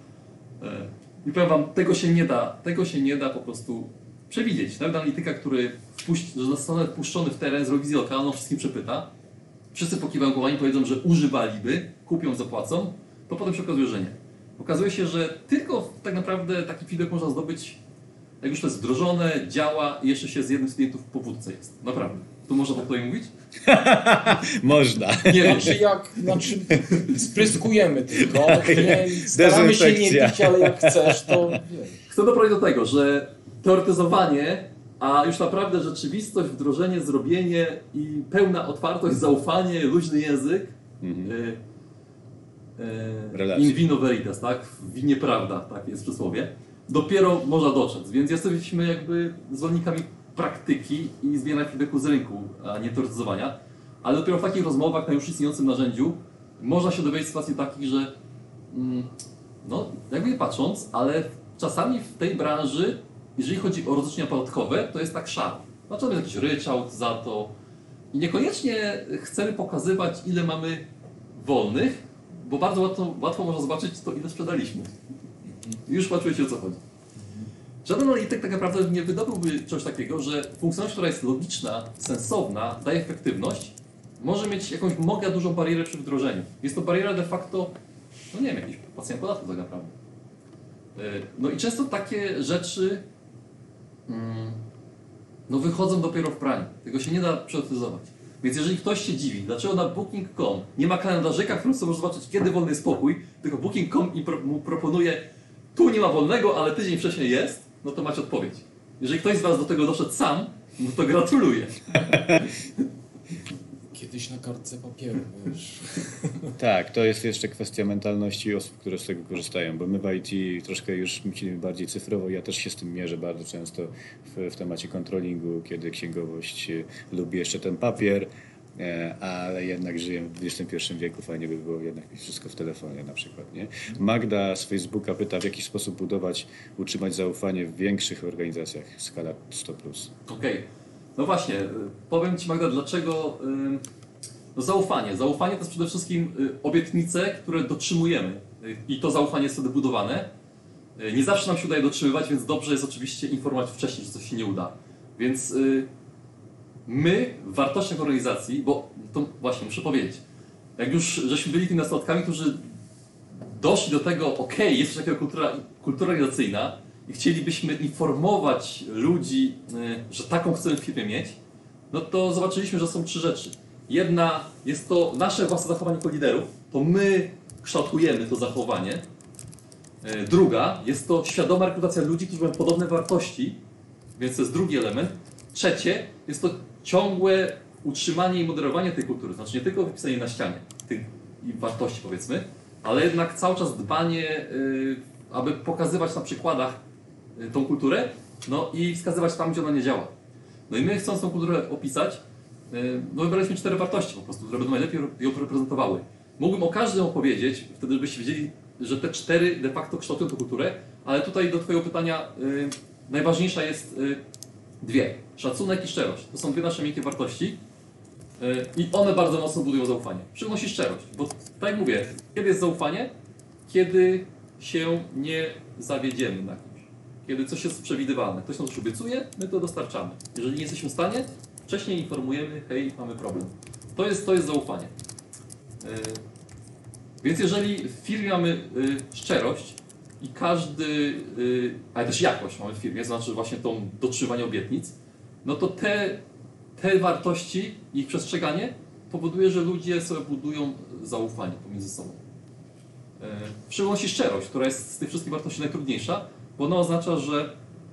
I powiem wam, tego się nie da, tego się nie da po prostu przewidzieć. Nawet analityka, który wpuść, że zostanę wpuszczony w teren, zrobi wizję lokalną, wszystkim przepyta, wszyscy pokiwają głowami, powiedzą, że używaliby, kupią, zapłacą, to potem się okazuje, że nie. Okazuje się, że tylko tak naprawdę taki feedback można zdobyć, jak już to jest wdrożone, działa i jeszcze się z jednym z klientów po wódce jest. Naprawdę. Tu można tak tutaj mówić? Można. Nie wiem, czy jak, znaczy spryskujemy tylko, nie, staramy się nie bić, ale jak chcesz, to wiesz. Chcę doprowadzić do tego, że teoretyzowanie, a już naprawdę rzeczywistość, wdrożenie, zrobienie i pełna otwartość, zaufanie, luźny język, mhm. y, y, in vino veritas, tak? W winie prawda, tak jest przysłowie, dopiero można dotrzeć. Więc jesteśmy jakby zwolennikami praktyki i zbierania feedbacku z rynku, a nie teoretyzowania. Ale dopiero w takich rozmowach na już istniejącym narzędziu można się dowiedzieć sytuacji takich, że mm, no, jakby nie patrząc, ale czasami w tej branży, jeżeli chodzi o rozliczenia podatkowe, to jest tak szaro. Znaczy jest jakiś ryczałt za to i niekoniecznie chcemy pokazywać, ile mamy wolnych, bo bardzo łatwo, łatwo można zobaczyć to, ile sprzedaliśmy. I już patrzycie, o co chodzi. Żaden analityk tak naprawdę nie wydobyłby czegoś takiego, że funkcjonalność, która jest logiczna, sensowna, daje efektywność, może mieć jakąś mega dużą barierę przy wdrożeniu. Jest to bariera de facto, no nie wiem, jakiś płacenie podatku tak naprawdę. No i często takie rzeczy no wychodzą dopiero w praniu. Tego się nie da przeteoretyzować. Więc jeżeli ktoś się dziwi, dlaczego na booking kropka com nie ma kalendarzyka, w którym sobie może zobaczyć, kiedy wolny jest spokój, tylko booking kropka com mu proponuje, tu nie ma wolnego, ale tydzień wcześniej jest, no to macie odpowiedź. Jeżeli ktoś z was do tego doszedł sam, no to gratuluję. Kiedyś na kartce papieru, wiesz. Tak, to jest jeszcze kwestia mentalności osób, które z tego korzystają, bo my w I T troszkę już myślimy bardziej cyfrowo. Ja też się z tym mierzę bardzo często w, w temacie controllingu, kiedy księgowość lubi jeszcze ten papier, ale jednak żyjemy w dwudziestym pierwszym wieku, fajnie by było jednak mieć wszystko w telefonie na przykład. Nie? Magda z Facebooka pyta, w jaki sposób budować, utrzymać zaufanie w większych organizacjach, skala sto plus. Okej, okay. No właśnie, powiem Ci Magda, dlaczego no zaufanie. Zaufanie to jest przede wszystkim obietnice, które dotrzymujemy i to zaufanie jest wtedy budowane. Nie zawsze nam się udaje dotrzymywać, więc dobrze jest oczywiście informować wcześniej, że coś się nie uda. Więc my w wartościach organizacji, bo to właśnie muszę powiedzieć, jak już żeśmy byli tymi nastolatkami, którzy doszli do tego, ok, jest coś takiego kultura, kultura organizacyjna i chcielibyśmy informować ludzi, że taką chcemy w firmie mieć, no to zobaczyliśmy, że są trzy rzeczy. Jedna jest to nasze własne zachowanie jako liderów, to my kształtujemy to zachowanie. Druga jest to świadoma rekrutacja ludzi, którzy mają podobne wartości, więc to jest drugi element. Trzecie jest to ciągłe utrzymanie i moderowanie tej kultury, znaczy nie tylko wypisanie na ścianie tych wartości powiedzmy, ale jednak cały czas dbanie, aby pokazywać na przykładach tą kulturę, no i wskazywać tam, gdzie ona nie działa. No i my chcąc tą kulturę opisać, no wybraliśmy cztery wartości po prostu, które będą najlepiej ją reprezentowały. Mógłbym o każdym opowiedzieć, wtedy byście wiedzieli, że te cztery de facto kształtują tę kulturę, ale tutaj do twojego pytania yy, najważniejsza jest yy, dwie. Szacunek i szczerość. To są dwie nasze miękkie wartości yy, i one bardzo mocno budują zaufanie. W szczególności szczerość, bo tak jak mówię, kiedy jest zaufanie? Kiedy się nie zawiedziemy na kimś. Kiedy coś jest przewidywalne. Ktoś nam coś obiecuje, my to dostarczamy. Jeżeli nie jesteśmy w stanie, wcześniej informujemy, hej, mamy problem. To jest, to jest zaufanie. Yy, Więc jeżeli w firmie mamy y, szczerość i każdy, y, ale też jakość mamy w firmie, znaczy właśnie tą dotrzymanie obietnic, no to te, te wartości i ich przestrzeganie powoduje, że ludzie sobie budują zaufanie pomiędzy sobą. Y, w szczególności szczerość, która jest z tych wszystkich wartości najtrudniejsza, bo ona oznacza, że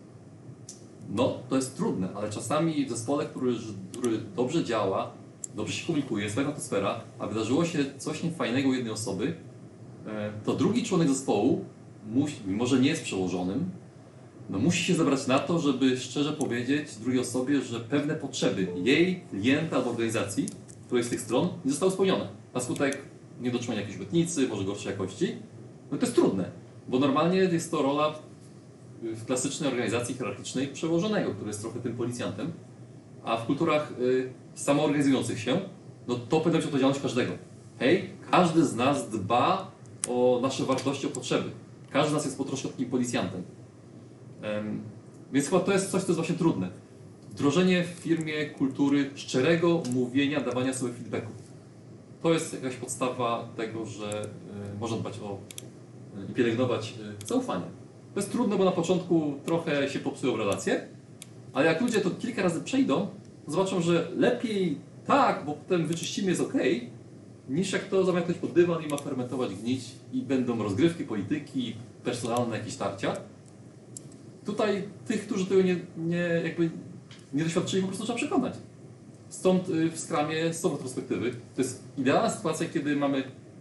no, to jest trudne, ale czasami w zespole, który, który dobrze działa, dobrze się komunikuje, jest fajna atmosfera, a wydarzyło się coś niefajnego u jednej osoby, to drugi członek zespołu, musi, mimo że nie jest przełożonym, no musi się zebrać na to, żeby szczerze powiedzieć drugiej osobie, że pewne potrzeby jej, klienta albo organizacji, której z tych stron, nie zostały spełnione. Na skutek niedotrzymania jakiejś obietnicy, może gorszej jakości. No to jest trudne, bo normalnie jest to rola w klasycznej organizacji hierarchicznej przełożonego, który jest trochę tym policjantem, a w kulturach y, samoorganizujących się, no to powinna być odpowiedzialność każdego. Hej, każdy z nas dba o nasze wartości, o potrzeby. Każdy z nas jest po troszkę takim policjantem. Um, więc chyba to jest coś, co jest właśnie trudne. Wdrożenie w firmie kultury szczerego mówienia, dawania sobie feedbacku. To jest jakaś podstawa tego, że y, można dbać o i y, pielęgnować y, zaufanie. To jest trudne, bo na początku trochę się popsują relacje, ale jak ludzie to kilka razy przejdą, to zobaczą, że lepiej tak, bo potem wyczyścimy, jest ok, niż jak to zamiatać pod dywan i ma fermentować, gnić i będą rozgrywki, polityki, personalne jakieś tarcia. Tutaj tych, którzy tego nie, nie, jakby nie doświadczyli, po prostu trzeba przekonać. Stąd w Scrumie są retrospektywy. To jest idealna sytuacja, kiedy mamy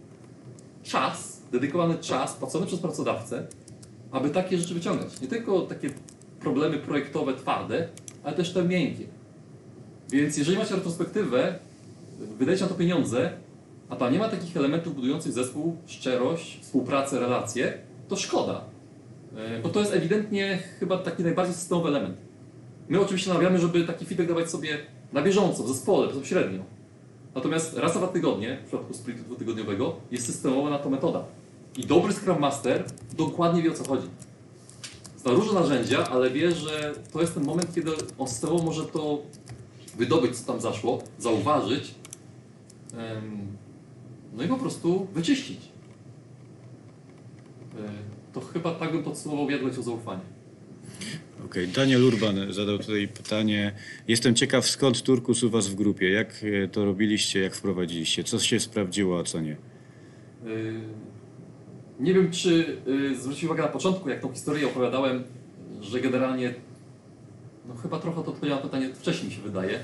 czas, dedykowany czas, płacony przez pracodawcę, aby takie rzeczy wyciągać. Nie tylko takie problemy projektowe, twarde, ale też te miękkie. Więc jeżeli macie retrospektywę, wydajecie na to pieniądze, a tam nie ma takich elementów budujących zespół, szczerość, współpracę, relacje, to szkoda. Bo to jest ewidentnie chyba taki najbardziej systemowy element. My oczywiście namawiamy, żeby taki feedback dawać sobie na bieżąco, w zespole, bezpośrednio. Natomiast raz na dwa tygodnie, w przypadku sprintu dwutygodniowego, jest systemowa na to metoda. I dobry Scrum Master dokładnie wie, o co chodzi. Zna różne narzędzia, ale wie, że to jest ten moment, kiedy on systemowo może to wydobyć, co tam zaszło, zauważyć, no i po prostu wyczyścić. To chyba tak bym podsumował wiadomość o zaufaniu. Okej, okay. Daniel Urban zadał tutaj pytanie. Jestem ciekaw, skąd turkus u was w grupie? Jak to robiliście, jak wprowadziliście? Co się sprawdziło, a co nie? Nie wiem, czy zwrócił uwagę na początku, jak tą historię opowiadałem, że generalnie, no chyba trochę to odpowiedziałem na pytanie wcześniej, mi się wydaje.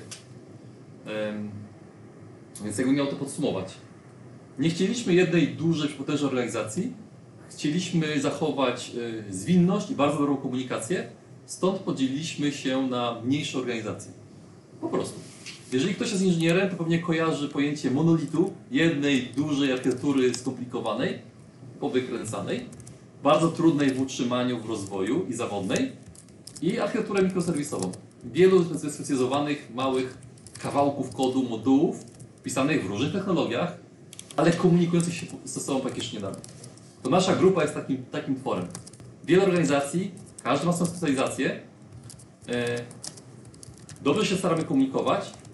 Więc jakbym miał to podsumować. Nie chcieliśmy jednej dużej, potężnej organizacji. Chcieliśmy zachować zwinność i bardzo dobrą komunikację. Stąd podzieliliśmy się na mniejsze organizacje. Po prostu. Jeżeli ktoś jest inżynierem, to pewnie kojarzy pojęcie monolitu, jednej dużej architektury skomplikowanej, powykręcanej, bardzo trudnej w utrzymaniu, w rozwoju i zawodnej, i architekturę mikroserwisową. Wielu zespecjalizowanych, małych kawałków kodu, modułów, pisanych w różnych technologiach, ale komunikujących się ze sobą praktycznie nie damy. To nasza grupa jest takim, takim tworem. Wiele organizacji, każdy ma swoją specjalizację. Dobrze się staramy komunikować,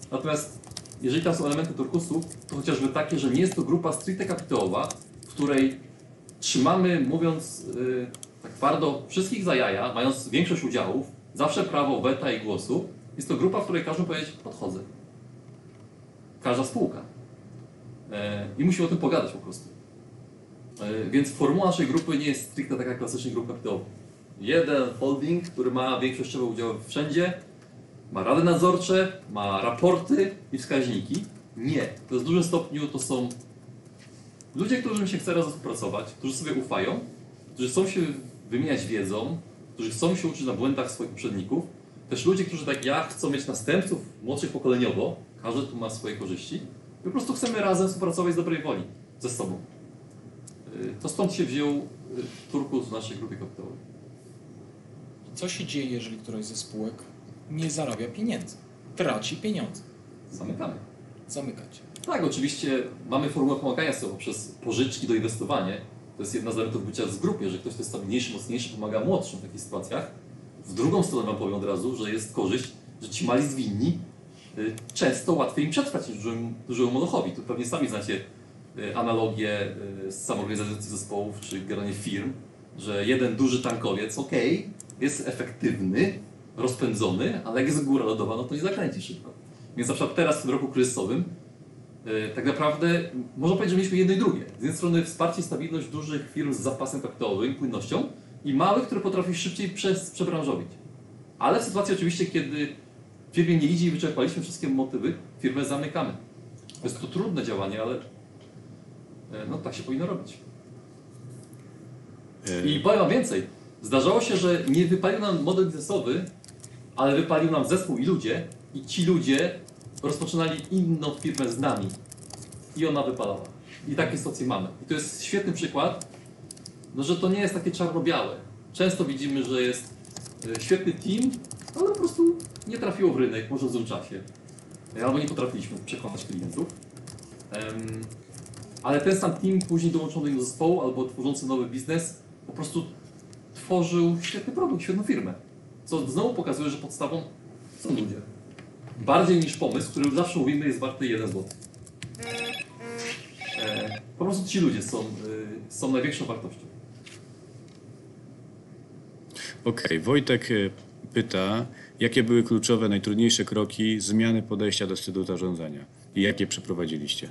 Natomiast jeżeli tam są elementy turkusu, to chociażby takie, że nie jest to grupa stricte kapitałowa, w której trzymamy, mówiąc yy, tak twardo, wszystkich za jaja, mając większość udziałów, zawsze prawo weta i głosu. Jest to grupa, w której każą powiedzieć, podchodzę. Każda spółka. Yy, I musimy o tym pogadać po prostu. Yy, więc formuła naszej grupy nie jest stricte taka jak klasycznych grup kapitałowych. Jeden holding, który ma większościowe udziały wszędzie, ma rady nadzorcze, ma raporty i wskaźniki. Nie. To jest w dużym stopniu to są ludzie, którym się chce razem współpracować, którzy sobie ufają, którzy chcą się wymieniać wiedzą, którzy chcą się uczyć na błędach swoich poprzedników. Też ludzie, którzy tak jak ja chcą mieć następców młodszych pokoleniowo, każdy tu ma swoje korzyści. I po prostu chcemy razem współpracować z dobrej woli ze sobą. To stąd się wziął turkus w naszej grupie kapitałowej. Co się dzieje, jeżeli któraś ze spółek nie zarabia pieniędzy? Traci pieniądze. Zamykamy. Zamykać. Tak, oczywiście mamy formułę pomagania sobie poprzez pożyczki do inwestowania. To jest jedna z elementów bycia z grupie, że ktoś, kto jest stabilniejszy, mocniejszy, pomaga młodszym w takich sytuacjach. W drugą stronę wam powiem od razu, że jest korzyść, że ci mali zwinni y, często łatwiej im przetrwać niż dużemu, dużemu molochowi. Tu pewnie sami znacie y, analogię y, z samoorganizacji zespołów czy granie firm, że jeden duży tankowiec, ok, jest efektywny, rozpędzony, ale jak jest góra lodowa, no to nie zakręci szybko. Więc na przykład teraz w tym roku kryzysowym yy, tak naprawdę można powiedzieć, że mieliśmy jedno i drugie. Z jednej strony wsparcie i stabilność dużych firm z zapasem kapitałowym, płynnością i małych, które potrafią szybciej przez, przebranżowić. Ale w sytuacji oczywiście, kiedy firmie nie idzie i wyczerpaliśmy wszystkie motywy, firmę zamykamy. Jest to trudne działanie, ale yy, no tak się powinno robić. I powiem wam więcej. Zdarzało się, że nie wypalił nam model biznesowy, ale wypalił nam zespół i ludzie, i ci ludzie rozpoczynali inną firmę z nami. I ona wypalała. I takie sytuacje mamy. I to jest świetny przykład, no, że to nie jest takie czarno-białe. Często widzimy, że jest świetny team, ale po prostu nie trafiło w rynek, może w złym czasie. Albo nie potrafiliśmy przekonać klientów. Um, ale ten sam team później dołączony do zespołu albo tworzący nowy biznes po prostu tworzył świetny produkt, świetną firmę. Co znowu pokazuje, że podstawą są ludzie. Bardziej niż pomysł, który zawsze mówimy jest warty jeden złoty. E, po prostu ci ludzie są, y, są największą wartością. Okej, okay. Wojtek pyta, jakie były kluczowe, najtrudniejsze kroki zmiany podejścia do stylu zarządzania i jakie przeprowadziliście?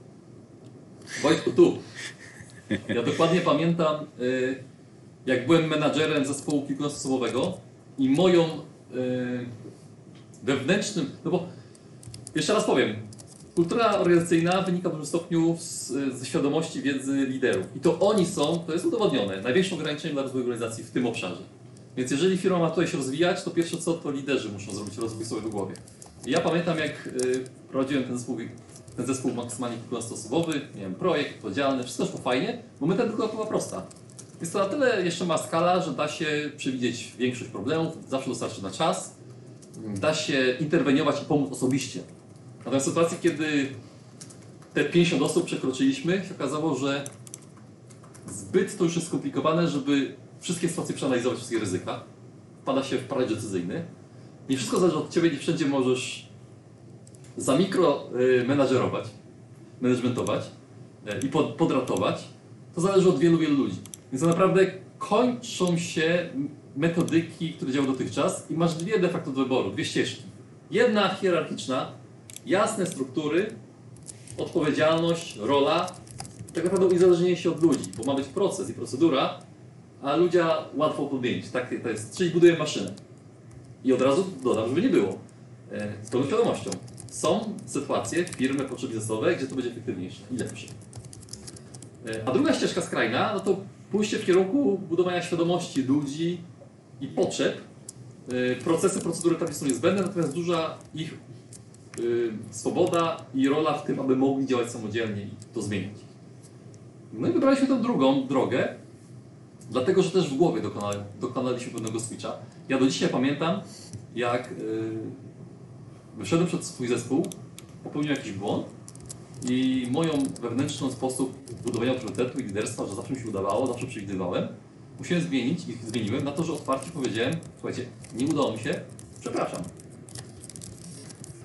Wojtku, tu. Ja dokładnie pamiętam, y, jak byłem menadżerem zespołu kilkunastoosobowego i moją y, wewnętrznym, no bo jeszcze raz powiem, kultura organizacyjna wynika w dużym stopniu z, ze świadomości wiedzy liderów i to oni są, to jest udowodnione, największym ograniczeniem dla rozwoju organizacji w tym obszarze. Więc jeżeli firma ma tutaj się rozwijać, to pierwsze co, to liderzy muszą zrobić rozwój sobie w głowie. I ja pamiętam, jak y, prowadziłem ten zespół, ten zespół maksymalnie kilkunastoosobowy, miałem projekt odpowiedzialny, wszystko szło fajnie, bo metoda była prosta. Jest to na tyle jeszcze ma skala, że da się przewidzieć większość problemów, zawsze dostarczy na czas, da się interweniować i pomóc osobiście. Natomiast w sytuacji, kiedy te pięćdziesiąt osób przekroczyliśmy, się okazało, że zbyt to już jest skomplikowane, żeby wszystkie sytuacje przeanalizować, wszystkie ryzyka. Wpada się w paraliż decyzyjny. Nie wszystko zależy od Ciebie, nie wszędzie możesz za mikro y, menadżerować, managementować y, i pod, podratować. To zależy od wielu, wielu ludzi. Więc to naprawdę kończą się metodyki, które działały dotychczas i masz dwie de facto do wyboru, dwie ścieżki. Jedna hierarchiczna, jasne struktury, odpowiedzialność, rola, tak naprawdę uzależnienie się od ludzi, bo ma być proces i procedura, a ludzie łatwo podmienić. Tak to jest, czyli buduję maszynę. I od razu dodam, żeby nie było. Z pełną świadomością. Są sytuacje, firmy, potrzeby biznesowe, gdzie to będzie efektywniejsze i lepsze. A druga ścieżka skrajna, no to pójście w kierunku budowania świadomości ludzi i potrzeb. Procesy, procedury takie są niezbędne, natomiast duża ich swoboda i rola w tym, aby mogli działać samodzielnie i to zmieniać. No i wybraliśmy tę drugą drogę, dlatego że też w głowie dokonali, dokonaliśmy pewnego switcha. Ja do dzisiaj pamiętam, jak yy, wyszedłem przed swój zespół, popełniłem jakiś błąd i moją wewnętrzną sposób budowania priorytetu i liderstwa, że zawsze mi się udawało, zawsze przewidywałem, musiałem zmienić i zmieniłem na to, że otwarcie powiedziałem, słuchajcie, nie udało mi się, przepraszam.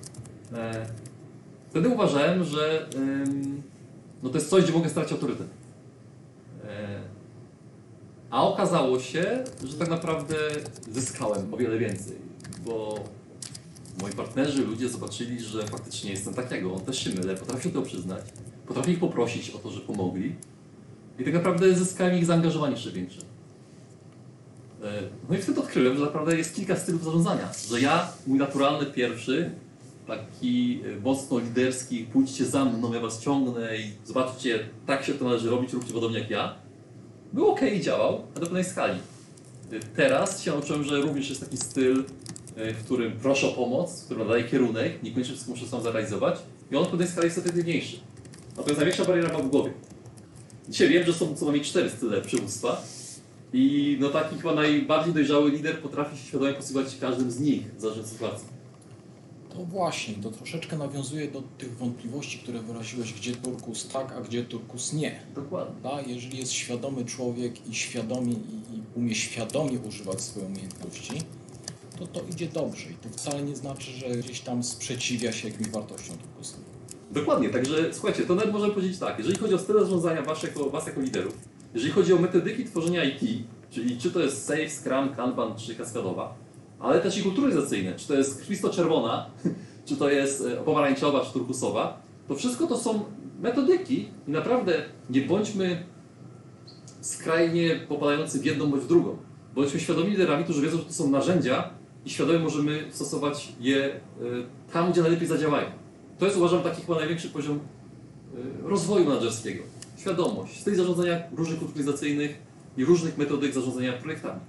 E, wtedy uważałem, że no to jest coś, gdzie mogę stracić autorytet. E, a okazało się, że tak naprawdę zyskałem o wiele więcej, bo moi partnerzy, ludzie zobaczyli, że faktycznie jestem takiego, on też się mylę, potrafię to przyznać, potrafię ich poprosić o to, że pomogli i tak naprawdę zyskałem ich zaangażowanie jeszcze większe. No i wtedy odkryłem, że naprawdę jest kilka stylów zarządzania, że ja, mój naturalny pierwszy, taki mocno liderski, pójdźcie za mną, ja was ciągnę i zobaczcie, tak się to należy robić, róbcie podobnie jak ja, był ok i działał, a do pewnej skali. Teraz się nauczyłem, że również jest taki styl, w którym proszę o pomoc, który nadaje kierunek, niekoniecznie wszystko muszę sam zrealizować i on w pewnej skali jest efektywniejszy. Natomiast największa bariera ma w głowie. Dzisiaj wiem, że są co najmniej cztery style przywództwa i no taki chyba najbardziej dojrzały lider potrafi się świadomie posługiwać każdym z nich, w zależności od sytuacji. To właśnie, to troszeczkę nawiązuje do tych wątpliwości, które wyraziłeś, gdzie turkus tak, a gdzie turkus nie. Dokładnie. Da? Jeżeli jest świadomy człowiek i świadomie i, i umie świadomie używać swoich umiejętności, to to idzie dobrze i to wcale nie znaczy, że gdzieś tam sprzeciwia się jakimś wartościom turkusowym. Dokładnie, także słuchajcie, to nawet możemy powiedzieć tak, jeżeli chodzi o styl zarządzania was jako, was jako liderów, jeżeli chodzi o metodyki tworzenia I T, czyli czy to jest Safe, Scrum, Kanban, czy kaskadowa, ale też i kulturyzacyjne, czy to jest krwisto-czerwona, czy to jest pomarańczowa, czy turkusowa, to wszystko to są metodyki i naprawdę nie bądźmy skrajnie popadający w jedną bądź w drugą. Bądźmy świadomi liderami, którzy wiedzą, że to są narzędzia i świadomie możemy stosować je tam, gdzie najlepiej zadziałają. To jest, uważam, taki chyba największy poziom rozwoju menedżerskiego. Świadomość, styl zarządzania różnych kulturyzacyjnych i różnych metodyk zarządzania projektami.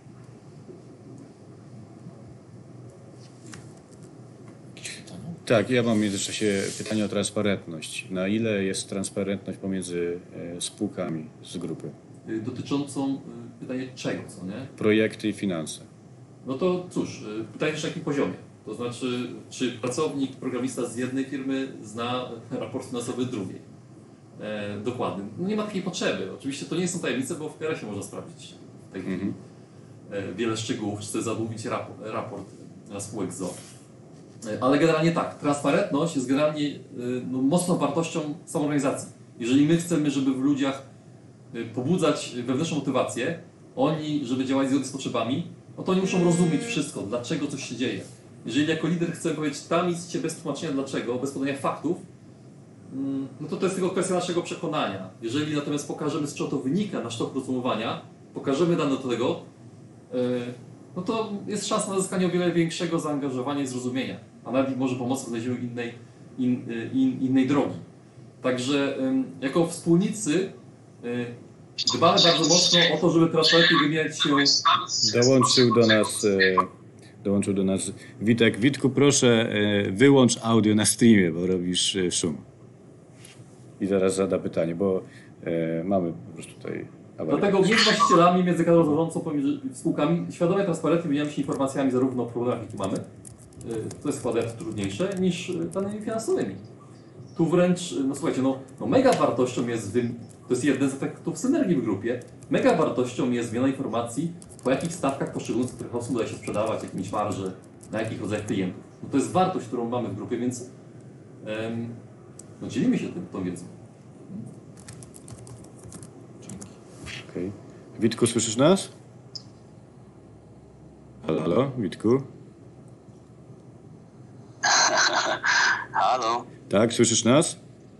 Tak, ja mam w międzyczasie pytanie o transparentność. Na ile jest transparentność pomiędzy e, spółkami z grupy? Dotyczącą pytania czego, co nie? Projekty i finanse. No to cóż, pytanie też na jakim poziomie. To znaczy, czy pracownik, programista z jednej firmy zna raport finansowy drugiej. E, dokładny. No nie ma takiej potrzeby. Oczywiście to nie są tajemnice, bo w P R S ie można sprawdzić w tej chwili e, wiele szczegółów, czy chcę zamówić raport, raport na spółek z o o. E, ale generalnie tak, transparentność jest generalnie e, no, mocną wartością samoorganizacji. Jeżeli my chcemy, żeby w ludziach e, pobudzać wewnętrzną motywację, oni, żeby działać zgodnie z potrzebami, no to oni muszą rozumieć wszystko, dlaczego coś się dzieje. Jeżeli jako lider chcemy powiedzieć, tam idźcie bez tłumaczenia dlaczego, bez podania faktów, no to to jest tylko kwestia naszego przekonania. Jeżeli natomiast pokażemy, z czego to wynika, nasz tok rozumowania, pokażemy dane do tego, no to jest szansa na zyskanie o wiele większego zaangażowania i zrozumienia, a nawet może pomóc w znalezieniu innej, in, in, innej drogi. Także jako wspólnicy dbamy bardzo mocno o to, żeby transparentnie wymieniać się... Dołączył do nas... Dołączył do nas Witek. Witku, proszę wyłącz audio na streamie, bo robisz szum. I zaraz zada pytanie, bo e, mamy po prostu tutaj awarię. Dlatego między właścicielami, między kadrą zarządcą, pomiędzy spółkami świadomie, transparentnie wymieniamy się informacjami zarówno o problemach, jakie mamy, to jest chyba trudniejsze, niż danymi finansowymi. Tu wręcz, no słuchajcie, no, no mega wartością jest, wy... to jest jeden z efektów synergii w grupie, mega wartością jest wymiana informacji, po jakich stawkach poszczególnych których osób uda się sprzedawać, jak mieć marże, na jakich rodzajach klientów. No to jest wartość, którą mamy w grupie, więc um, no dzielimy się tym, tą wiedzą. Okej. Okay. Witku, słyszysz nas? Halo, halo, Witku? Halo? Tak, słyszysz nas?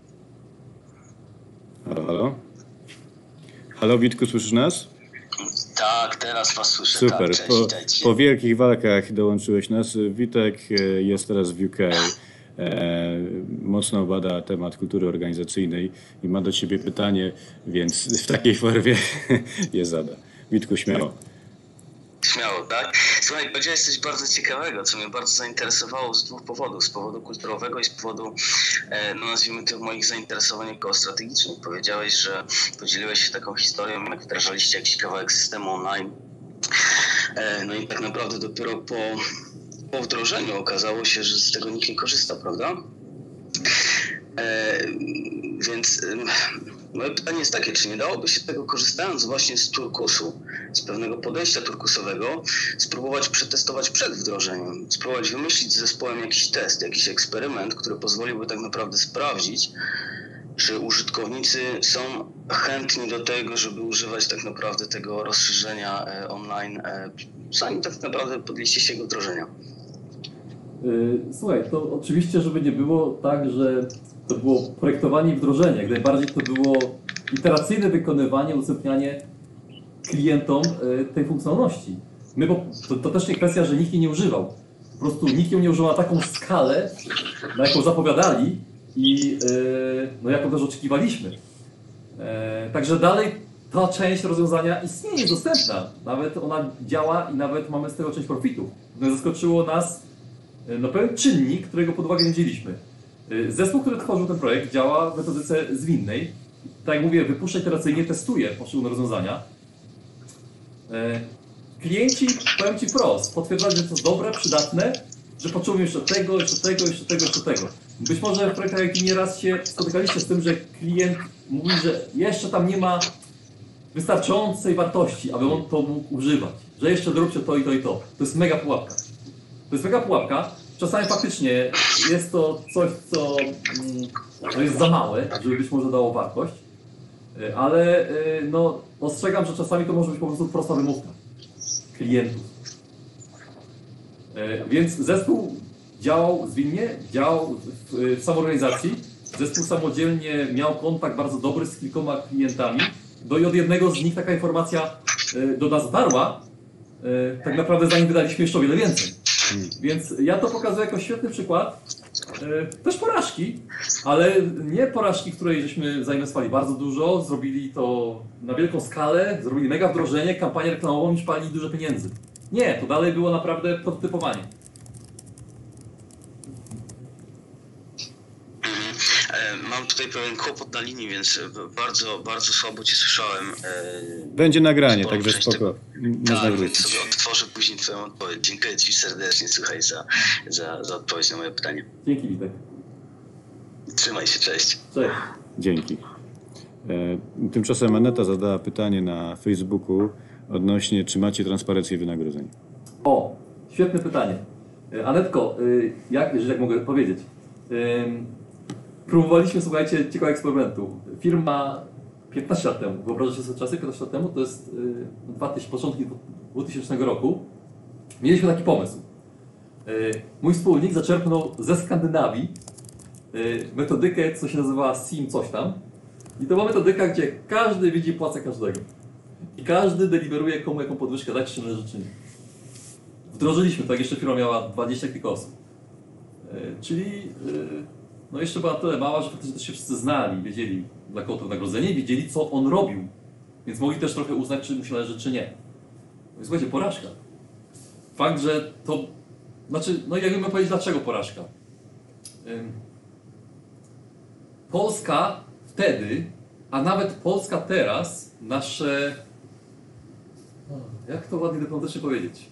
Halo, halo? Halo, Witku, słyszysz nas? Tak, teraz was słyszę. Super. Tak, cześć, po, witajcie. po wielkich walkach dołączyłeś nas. Witek jest teraz w U K. E, mocno bada temat kultury organizacyjnej i ma do ciebie pytanie, więc w takiej formie je zada. Witku, śmiało. Śmiało, tak? Słuchaj, powiedziałeś coś bardzo ciekawego, co mnie bardzo zainteresowało z dwóch powodów. Z powodu kulturowego i z powodu, no nazwijmy tych moich zainteresowań jako strategicznych. Powiedziałeś, że podzieliłeś się taką historią, jak wdrażaliście jakiś kawałek systemu online. No i tak naprawdę dopiero po, po wdrożeniu okazało się, że z tego nikt nie korzysta, prawda? Więc Moje pytanie jest takie, czy nie dałoby się tego, korzystając właśnie z turkusu, z pewnego podejścia turkusowego, spróbować przetestować przed wdrożeniem, spróbować wymyślić z zespołem jakiś test, jakiś eksperyment, który pozwoliłby tak naprawdę sprawdzić, czy użytkownicy są chętni do tego, żeby używać tak naprawdę tego rozszerzenia online, zanim tak naprawdę podjęliście się jego wdrożenia. Słuchaj, to oczywiście, żeby nie było tak, że to było projektowanie i wdrożenie, jak najbardziej to było iteracyjne wykonywanie, udostępnianie klientom tej funkcjonalności. My, bo to, to też nie kwestia, że nikt jej nie używał. Po prostu nikt jej nie używał na taką skalę, na jaką zapowiadali i no, jaką też oczekiwaliśmy. Także dalej ta część rozwiązania istnieje, jest dostępna. Nawet ona działa i nawet mamy z tego część profitu. Zaskoczyło nas no, pewien czynnik, którego pod uwagę nie wzięliśmy. Zespół, który tworzył ten projekt, działa w metodyce zwinnej. Tak jak mówię, wypuszcza iteracyjnie, testuje poszczególne rozwiązania. Klienci, powiem Ci wprost, potwierdzają, że to jest dobre, przydatne, że potrzebują jeszcze tego, jeszcze tego, jeszcze tego, jeszcze tego. Być może w projektach I T nieraz się spotykaliście z tym, że klient mówi, że jeszcze tam nie ma wystarczającej wartości, aby on to mógł używać. Że jeszcze zróbcie to i to i to. To jest mega pułapka. To jest mega pułapka. Czasami faktycznie jest to coś, co no jest za małe, żeby być może dało wartość, ale no, ostrzegam, że czasami to może być po prostu prosta wymówka klientów. Więc zespół działał zwinnie, działał w, w samoorganizacji. Zespół samodzielnie miał kontakt bardzo dobry z kilkoma klientami. No i od jednego z nich taka informacja do nas dotarła, tak naprawdę zanim wydaliśmy jeszcze o wiele więcej. Więc ja to pokazuję jako świetny przykład też porażki, ale nie porażki, której żeśmy zainwestowali bardzo dużo, zrobili to na wielką skalę, zrobili mega wdrożenie, kampanię reklamową i szpali dużo pieniędzy. Nie, to dalej było naprawdę prototypowanie. Mam tutaj pewien kłopot na linii, więc bardzo, bardzo słabo Cię słyszałem. Będzie nagranie, także spoko. Można tak, wrócić. sobie odtworzę później Twoją odpowiedź. Dziękuję Ci serdecznie, słuchaj, za, za, za odpowiedź na moje pytanie. Dzięki, Witek. Trzymaj się, cześć. Cześć. Dzięki. Tymczasem Aneta zadała pytanie na Facebooku odnośnie, czy macie transparencję wynagrodzeń. O, świetne pytanie. Anetko, jak, jeżeli tak mogę powiedzieć, próbowaliśmy, słuchajcie, ciekawego eksperymentu. Firma piętnaście lat temu, wyobrażacie sobie czasy, piętnaście lat temu, to jest dwa tysiące, początki dwutysięcznego roku, mieliśmy taki pomysł. Mój wspólnik zaczerpnął ze Skandynawii metodykę, co się nazywa S I M coś tam. I to była metodyka, gdzie każdy widzi płacę każdego. I każdy deliveruje komu jaką podwyżkę dać, czy należy, czy nie. Wdrożyliśmy to, jak jeszcze firma miała dwadzieścia kilka osób. Czyli no jeszcze była tyle mała, że faktycznie też się wszyscy znali, wiedzieli dla kogo to wynagrodzenie, wiedzieli co on robił. Więc mogli też trochę uznać, czy mu się należy, czy nie. No i słuchajcie, porażka. Fakt, że to... Znaczy, no i jakbym powiedzieć, dlaczego porażka. Ym... Polska wtedy, a nawet Polska teraz, nasze... Jak to ładnie dyplomatycznie powiedzieć?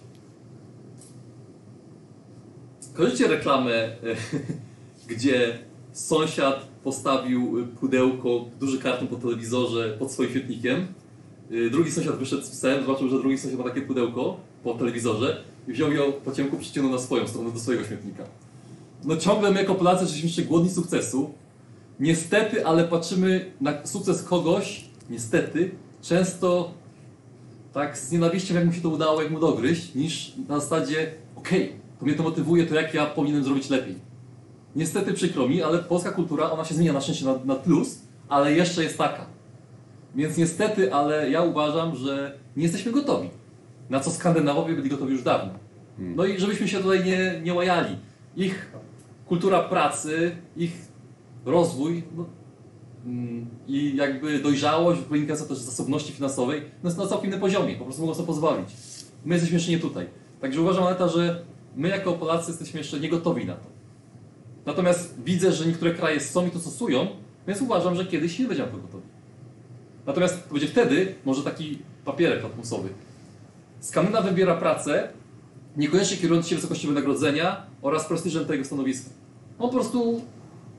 Kojarzycie reklamę, gdzie sąsiad postawił pudełko, duży karton po telewizorze pod swoim świetnikiem. Drugi sąsiad wyszedł z psem, zobaczył, że drugi sąsiad ma takie pudełko po telewizorze i wziął ją po ciemku, przyciągnął na swoją stronę, do swojego śmietnika. No ciągle my jako Polacy jesteśmy jeszcze głodni sukcesu. Niestety, ale patrzymy na sukces kogoś, niestety, często tak z nienawiścią, jak mu się to udało, jak mu dogryźć, niż na zasadzie, okej, okay, to mnie to motywuje, to jak ja powinienem zrobić lepiej. Niestety przykro mi, ale polska kultura, ona się zmienia na szczęście na, na plus, ale jeszcze jest taka. Więc niestety, ale ja uważam, że nie jesteśmy gotowi. Na co Skandynawowie byli gotowi już dawno. No i żebyśmy się tutaj nie, nie łajali. Ich kultura pracy, ich rozwój no, mm, i jakby dojrzałość wynikająca też z zasobności finansowej no jest na całkiem innym poziomie. Po prostu mogą sobie pozwolić. My jesteśmy jeszcze nie tutaj. Także uważam, Aneta, że my jako Polacy jesteśmy jeszcze nie gotowi na to. Natomiast widzę, że niektóre kraje są i to stosują, więc uważam, że kiedyś nie będziemy na to gotowi. Natomiast to będzie wtedy może taki papierek lakmusowy. Skandynaw wybiera pracę, niekoniecznie kierując się wysokością wynagrodzenia oraz prestiżem tego stanowiska. On po prostu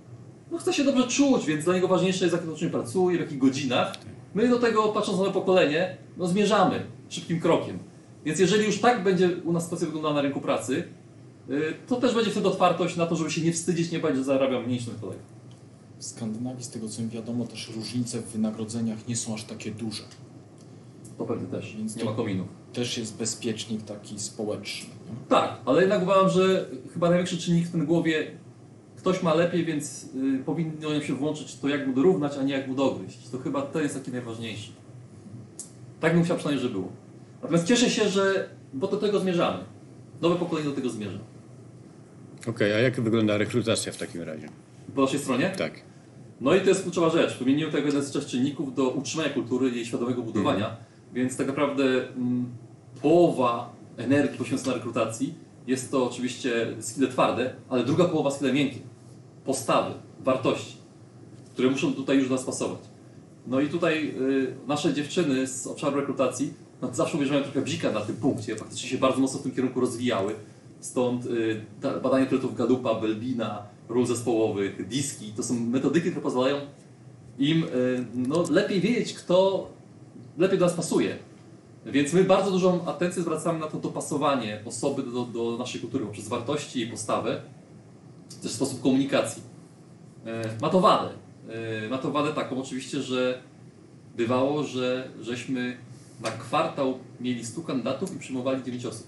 no chce się dobrze czuć, więc dla niego ważniejsze jest, jak to czym pracuje, w jakich godzinach. My do tego, patrząc na nowe pokolenie, no zmierzamy szybkim krokiem. Więc jeżeli już tak będzie u nas sytuacja wyglądała na rynku pracy, to też będzie wtedy otwartość na to, żeby się nie wstydzić, nie bać, że zarabiam mniej niż ten kolega. W Skandynawii, z tego co mi wiadomo, też różnice w wynagrodzeniach nie są aż takie duże. To pewnie też, Więc nie to ma kominów. Też jest bezpiecznik taki społeczny. Nie? Tak, ale jednak uważam, że chyba największy czynnik w tym głowie, ktoś ma lepiej, więc y, powinno się włączyć to, jak mu dorównać, a nie jak mu dogryźć. To chyba to jest taki najważniejszy. Tak bym chciał przynajmniej, że było. Natomiast cieszę się, że, bo do tego zmierzamy. Nowe pokolenie do tego zmierza. Okej, okay, a jak wygląda rekrutacja w takim razie? Po naszej stronie? Tak. No i to jest kluczowa rzecz. Wymieniłem tego jeden z trzech czynników do utrzymania kultury i jej świadomego budowania, mm. więc tak naprawdę mm, połowa energii poświęcona rekrutacji jest to oczywiście skille twarde, ale druga połowa skille miękkie. Postawy, wartości, które muszą tutaj już do nas pasować. No i tutaj y, nasze dziewczyny z obszaru rekrutacji no, zawsze uwierzają trochę bzika na tym punkcie, faktycznie się bardzo mocno w tym kierunku rozwijały. Stąd y, badanie teoretów Galupa, Belbina, ról zespołowych, diski, to są metodyki, które pozwalają im y, no, lepiej wiedzieć, kto lepiej do nas pasuje. Więc my bardzo dużą atencję zwracamy na to dopasowanie osoby do, do naszej kultury poprzez wartości i postawę, też sposób komunikacji. Y, ma to wadę. Y, ma to wadę taką oczywiście, że bywało, że żeśmy na kwartał mieli stu kandydatów i przyjmowali dziewięć osób.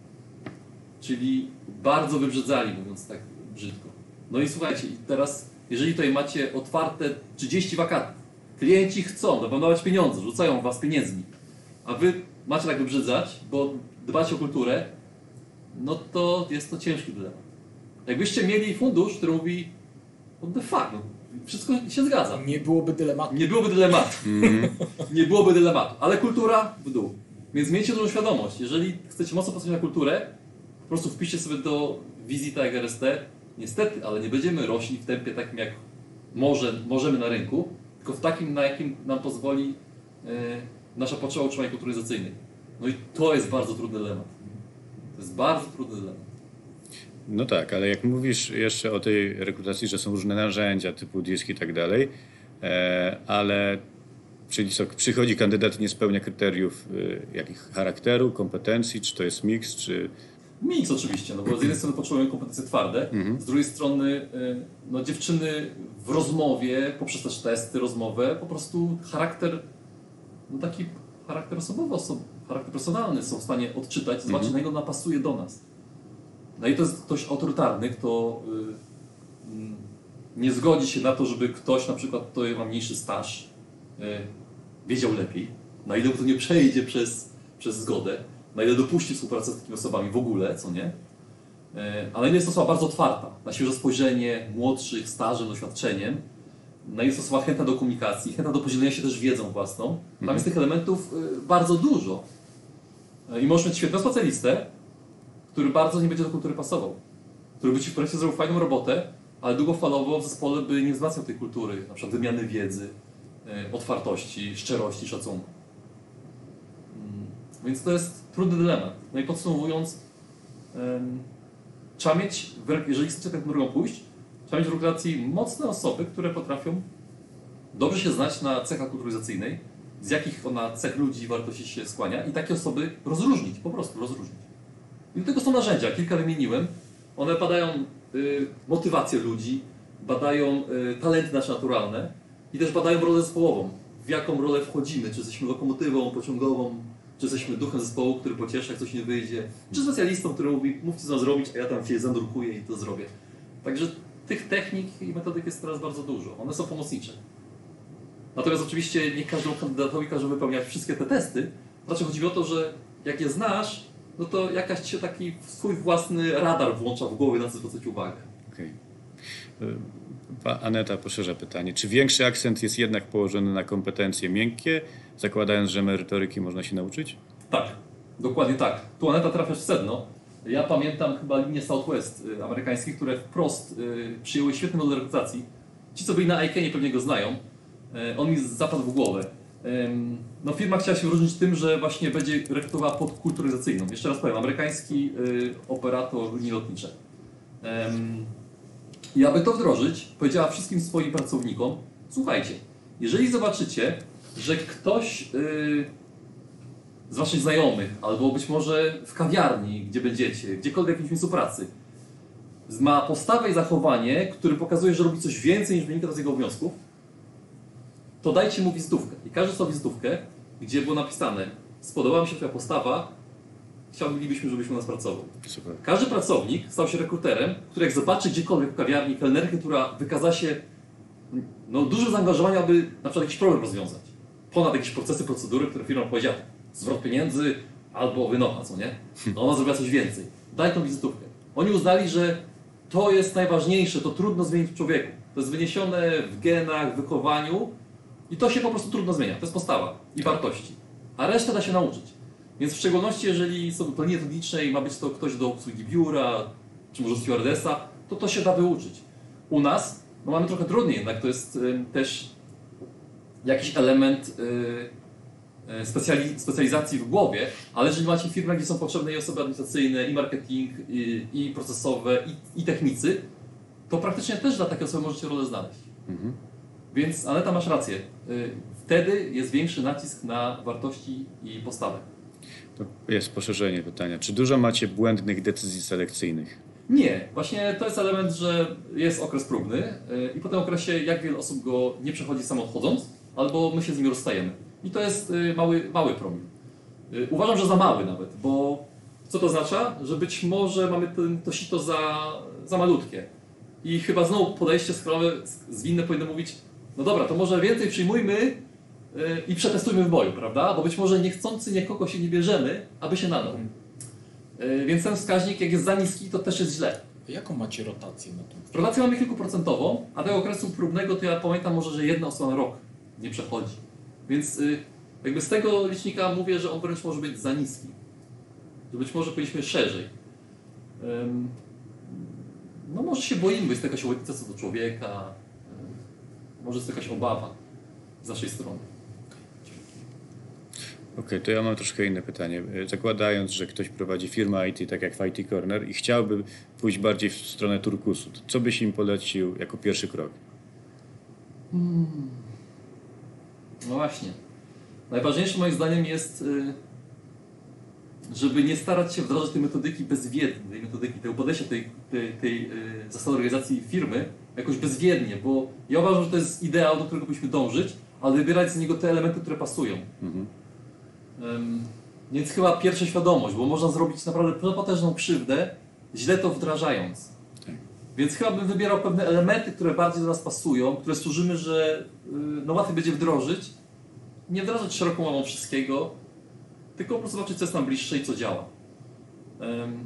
Czyli bardzo wybrzedzali, mówiąc tak brzydko. No i słuchajcie, i teraz, jeżeli tutaj macie otwarte trzydzieści wakatów, klienci chcą zaplanować pieniądze, rzucają was pieniędzmi, a wy macie tak wybrzydzać, bo dbacie o kulturę, no to jest to ciężki dylemat. Jakbyście mieli fundusz, który mówi, what the fuck, no, wszystko się zgadza. Nie byłoby dylematu. Nie byłoby dylematu. Mm. Nie byłoby dylematu, ale kultura w dół. Więc miejcie dużą świadomość, jeżeli chcecie mocno patrzeć na kulturę, po prostu wpiszcie sobie do wizji tak jak R S T. Niestety, ale nie będziemy rośli w tempie takim, jak może, możemy na rynku, tylko w takim, na jakim nam pozwoli e, nasza potrzeba utrzymania kulturyzacyjnej. No i to jest bardzo trudny dylemat. To jest bardzo trudny dylemat. No tak, ale jak mówisz jeszcze o tej rekrutacji, że są różne narzędzia typu disk i tak dalej, e, ale czyli co, przychodzi kandydat i nie spełnia kryteriów e, jakich charakteru, kompetencji, czy to jest miks, czy... Miks oczywiście, no bo z jednej strony potrzebujemy kompetencje twarde, z drugiej strony no, dziewczyny w rozmowie, poprzez też testy, rozmowę, po prostu charakter, no taki charakter osobowy, osob, charakter personalny są w stanie odczytać, zobaczyć, na ile ona pasuje do nas. No i to jest ktoś autorytarny, kto y, y, nie zgodzi się na to, żeby ktoś na przykład, kto ma mniejszy staż, y, wiedział lepiej, na ile to nie przejdzie przez, przez zgodę, na ile dopuści współpracę z takimi osobami w ogóle, co nie? Ale jest to osoba bardzo otwarta, na świeże spojrzenie młodszych, stażem, doświadczeniem. No jest to osoba chętna do komunikacji, chętna do podzielenia się też wiedzą własną. Tam mm. jest tych elementów bardzo dużo. I możesz mieć świetnego specjalistę, który bardzo nie będzie do kultury pasował. Który by ci w projekcie zrobił fajną robotę, ale długofalowo w zespole by nie wzmacniał tej kultury, na przykład wymiany wiedzy, otwartości, szczerości, szacunku. Więc to jest trudny dylemat. No i podsumowując, um, trzeba mieć, jeżeli chcecie taką drogą pójść, trzeba mieć w rekrutacji mocne osoby, które potrafią dobrze się znać na cechach kulturyzacyjnej, z jakich ona cech ludzi i wartości się skłania i takie osoby rozróżnić, po prostu rozróżnić. I do tego są narzędzia, kilka wymieniłem. One badają y, motywację ludzi, badają y, talenty nasze naturalne i też badają rolę zespołową. W jaką rolę wchodzimy, czy jesteśmy lokomotywą, pociągową, czy jesteśmy duchem zespołu, który pociesza, jak coś nie wyjdzie, czy specjalistą, który mówi, mówcie co mam zrobić, a ja tam się zanurkuję i to zrobię. Także tych technik i metodyk jest teraz bardzo dużo. One są pomocnicze. Natomiast oczywiście nie każdemu kandydatowi każe wypełniać wszystkie te testy. Znaczy chodzi o to, że jak je znasz, no to jakaś ci się taki swój własny radar włącza w głowie, na co zwracać uwagę. Okej. Okay. Aneta poszerza pytanie. Czy większy akcent jest jednak położony na kompetencje miękkie, zakładając, że merytoryki można się nauczyć? Tak, dokładnie tak. Tu Aneta trafiasz w sedno. Ja pamiętam chyba linie Southwest y, amerykańskich, które wprost y, przyjęły świetny model rekrutacji. Ci, co byli na I C A N-ie, pewnie go znają. Y, on mi zapadł w głowę. Y, no, firma chciała się wyróżnić tym, że właśnie będzie rekrutowała pod kulturyzacyjną. Jeszcze raz powiem, amerykański y, operator linii lotniczych. Y, I aby to wdrożyć, powiedziała wszystkim swoim pracownikom, słuchajcie, jeżeli zobaczycie, że ktoś yy, z waszych znajomych, albo być może w kawiarni, gdzie będziecie, gdziekolwiek w jakimś miejscu pracy, ma postawę i zachowanie, które pokazuje, że robi coś więcej niż wynika z jego obowiązków, to dajcie mu wizytówkę. I każdy dostał wizytówkę, gdzie było napisane: spodobała mi się twoja postawa, chcielibyśmy, żebyś u nas pracował. Super. Każdy pracownik stał się rekruterem, który jak zobaczy gdziekolwiek w kawiarni kelnerkę, która wykazała się no, dużym zaangażowaniem, aby na przykład jakiś problem rozwiązać. Ponad jakieś procesy, procedury, które firma powiedziała, zwrot pieniędzy albo wynocha, co nie? No ona zrobiła coś więcej. Daj tą wizytówkę. Oni uznali, że to jest najważniejsze, to trudno zmienić w człowieku. To jest wyniesione w genach, w wychowaniu i to się po prostu trudno zmienia. To jest postawa i wartości. A resztę da się nauczyć. Więc w szczególności, jeżeli są to linie techniczne i ma być to ktoś do obsługi biura, czy może stewardesa, to to się da wyuczyć. U nas no mamy trochę trudniej, jednak to jest y, też jakiś element y, y, specjali specjalizacji w głowie, ale jeżeli macie firmę, gdzie są potrzebne i osoby administracyjne, i marketing, i, i procesowe, i, i technicy, to praktycznie też dla takiej osoby możecie rolę znaleźć. Mhm. Więc Aneta, masz rację. Y, wtedy jest większy nacisk na wartości i postawę. To jest poszerzenie pytania. Czy dużo macie błędnych decyzji selekcyjnych? Nie. Właśnie to jest element, że jest okres próbny yy, i po tym okresie jak wiele osób go nie przechodzi samo odchodząc, albo my się z nimi rozstajemy. I to jest yy, mały, mały promil. Yy, uważam, że za mały nawet, bo co to oznacza? Że być może mamy ten, to sito za, za malutkie. I chyba znowu podejście sprawy zwinne powinno mówić, no dobra, to może więcej przyjmujmy i przetestujmy w boju, prawda? Bo być może niechcący nikogo się nie bierzemy, aby się nadał. Więc ten wskaźnik, jak jest za niski, to też jest źle. Jaką macie rotację na tym? Rotację mamy kilkuprocentową, a tego okresu próbnego to ja pamiętam może, że jedna osoba na rok nie przechodzi. Więc jakby z tego licznika mówię, że on wręcz może być za niski. Że być może powinniśmy szerzej. No może się boimy, jest to jakaś obietnica co do człowieka, może jest to jakaś obawa z naszej strony. Okej, okay, to ja mam troszkę inne pytanie. Zakładając, że ktoś prowadzi firmę I T, tak jak w I T Corner i chciałby pójść bardziej w stronę turkusu, to co byś im polecił jako pierwszy krok? Hmm. No właśnie. Najważniejsze moim zdaniem jest, żeby nie starać się wdrażać tej metodyki bezwiednie, tej metodyki, tego podejścia tej, tej, tej zasady organizacji firmy jakoś bezwiednie, bo ja uważam, że to jest ideał, do którego byśmy dążyć, ale wybierać z niego te elementy, które pasują. Mhm. Um, więc chyba pierwsza świadomość, bo można zrobić naprawdę potężną krzywdę, źle to wdrażając. Tak. Więc chyba bym wybierał pewne elementy, które bardziej do nas pasują, które służymy, że no, łatwiej będzie wdrożyć. Nie wdrażać szeroką łamą wszystkiego, tylko po prostu zobaczyć, co jest nam bliższe i co działa. Um,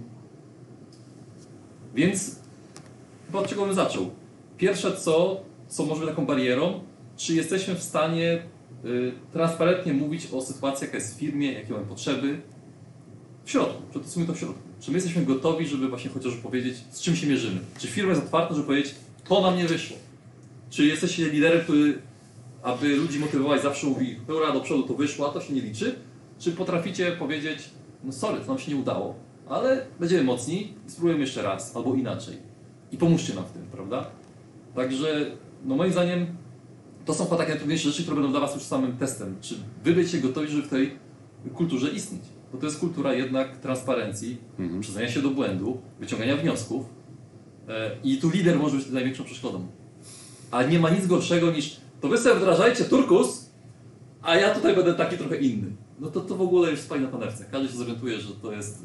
więc chyba od czego bym zaczął? Pierwsze co, co może być taką barierą, czy jesteśmy w stanie y, transparentnie mówić o sytuacji, jaka jest w firmie, jakie mamy potrzeby w środku, przetestujmy to w środku. Czy my jesteśmy gotowi, żeby właśnie chociaż powiedzieć, z czym się mierzymy? Czy firma jest otwarta, żeby powiedzieć, to nam nie wyszło? Czy jesteście liderem, który, aby ludzi motywować, zawsze mówi, pełna do przodu to wyszło, a to się nie liczy? Czy potraficie powiedzieć, no sorry, to nam się nie udało, ale będziemy mocni i spróbujemy jeszcze raz, albo inaczej. I pomóżcie nam w tym, prawda? Także, no moim zdaniem, to są chyba takie najtrudniejsze rzeczy, które będą dla was już samym testem. Czy wy będziecie gotowi, żeby w tej kulturze istnieć? Bo to jest kultura jednak transparencji, mhm. przyznania się do błędu, wyciągania wniosków e, i tu lider może być największą przeszkodą. A nie ma nic gorszego niż, to wy sobie wdrażajcie turkus, a ja tutaj będę taki trochę inny. No to to w ogóle już spali na panewce. Każdy się zorientuje, że to jest...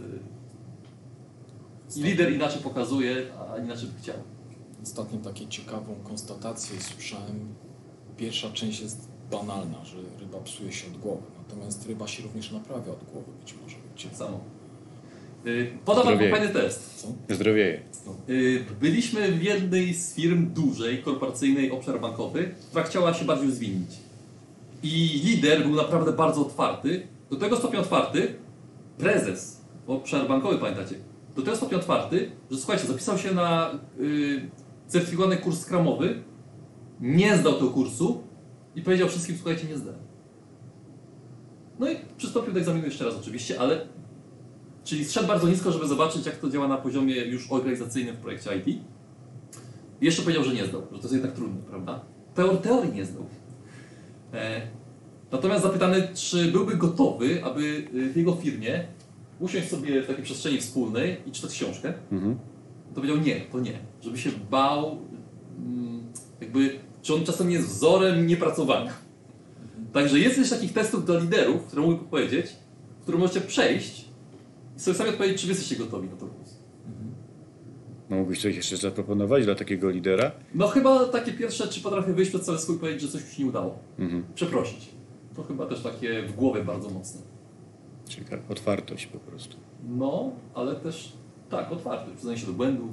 E, lider inaczej pokazuje, a inaczej by chciał. Ostatnio taką ciekawą konstatację słyszałem. Pierwsza część jest banalna, że ryba psuje się od głowy. Natomiast ryba się również naprawia od głowy, być może. Tak samo. Yy, podam wam fajny test. Co? Zdrowieje. Yy, byliśmy w jednej z firm dużej, korporacyjnej, obszar bankowy, która chciała się bardziej zwinnić. I lider był naprawdę bardzo otwarty. Do tego stopnia otwarty, prezes, obszar bankowy pamiętacie, do tego stopnia otwarty, że słuchajcie, zapisał się na yy, certyfikowany kurs skramowy, nie zdał tego kursu i powiedział wszystkim, słuchajcie, nie zdałem. No i przystąpił do egzaminu jeszcze raz oczywiście, ale czyli zszedł bardzo nisko, żeby zobaczyć, jak to działa na poziomie już organizacyjnym w projekcie I T. I jeszcze powiedział, że nie zdał, że to jest jednak trudne, prawda? Teor teorii nie zdał. E, natomiast zapytany, czy byłby gotowy, aby w jego firmie usiąść sobie w takiej przestrzeni wspólnej i czytać książkę, Mhm. to powiedział nie, to nie. Żeby się bał, jakby, czy on czasem nie jest wzorem niepracowania. Także jest też takich testów dla liderów, które mógłby powiedzieć, które możecie przejść i sobie sami odpowiedzieć, czy wy jesteście gotowi na to kurs. Mógłbyś coś jeszcze zaproponować dla takiego lidera? No chyba takie pierwsze, czy potrafię wyjść przed cały swój i powiedzieć, że coś mi się nie udało. Mhm. Przeprosić. To chyba też takie w głowie bardzo mocne. Czyli tak, otwartość po prostu. No, ale też tak, otwarty, przyznanie się do błędu.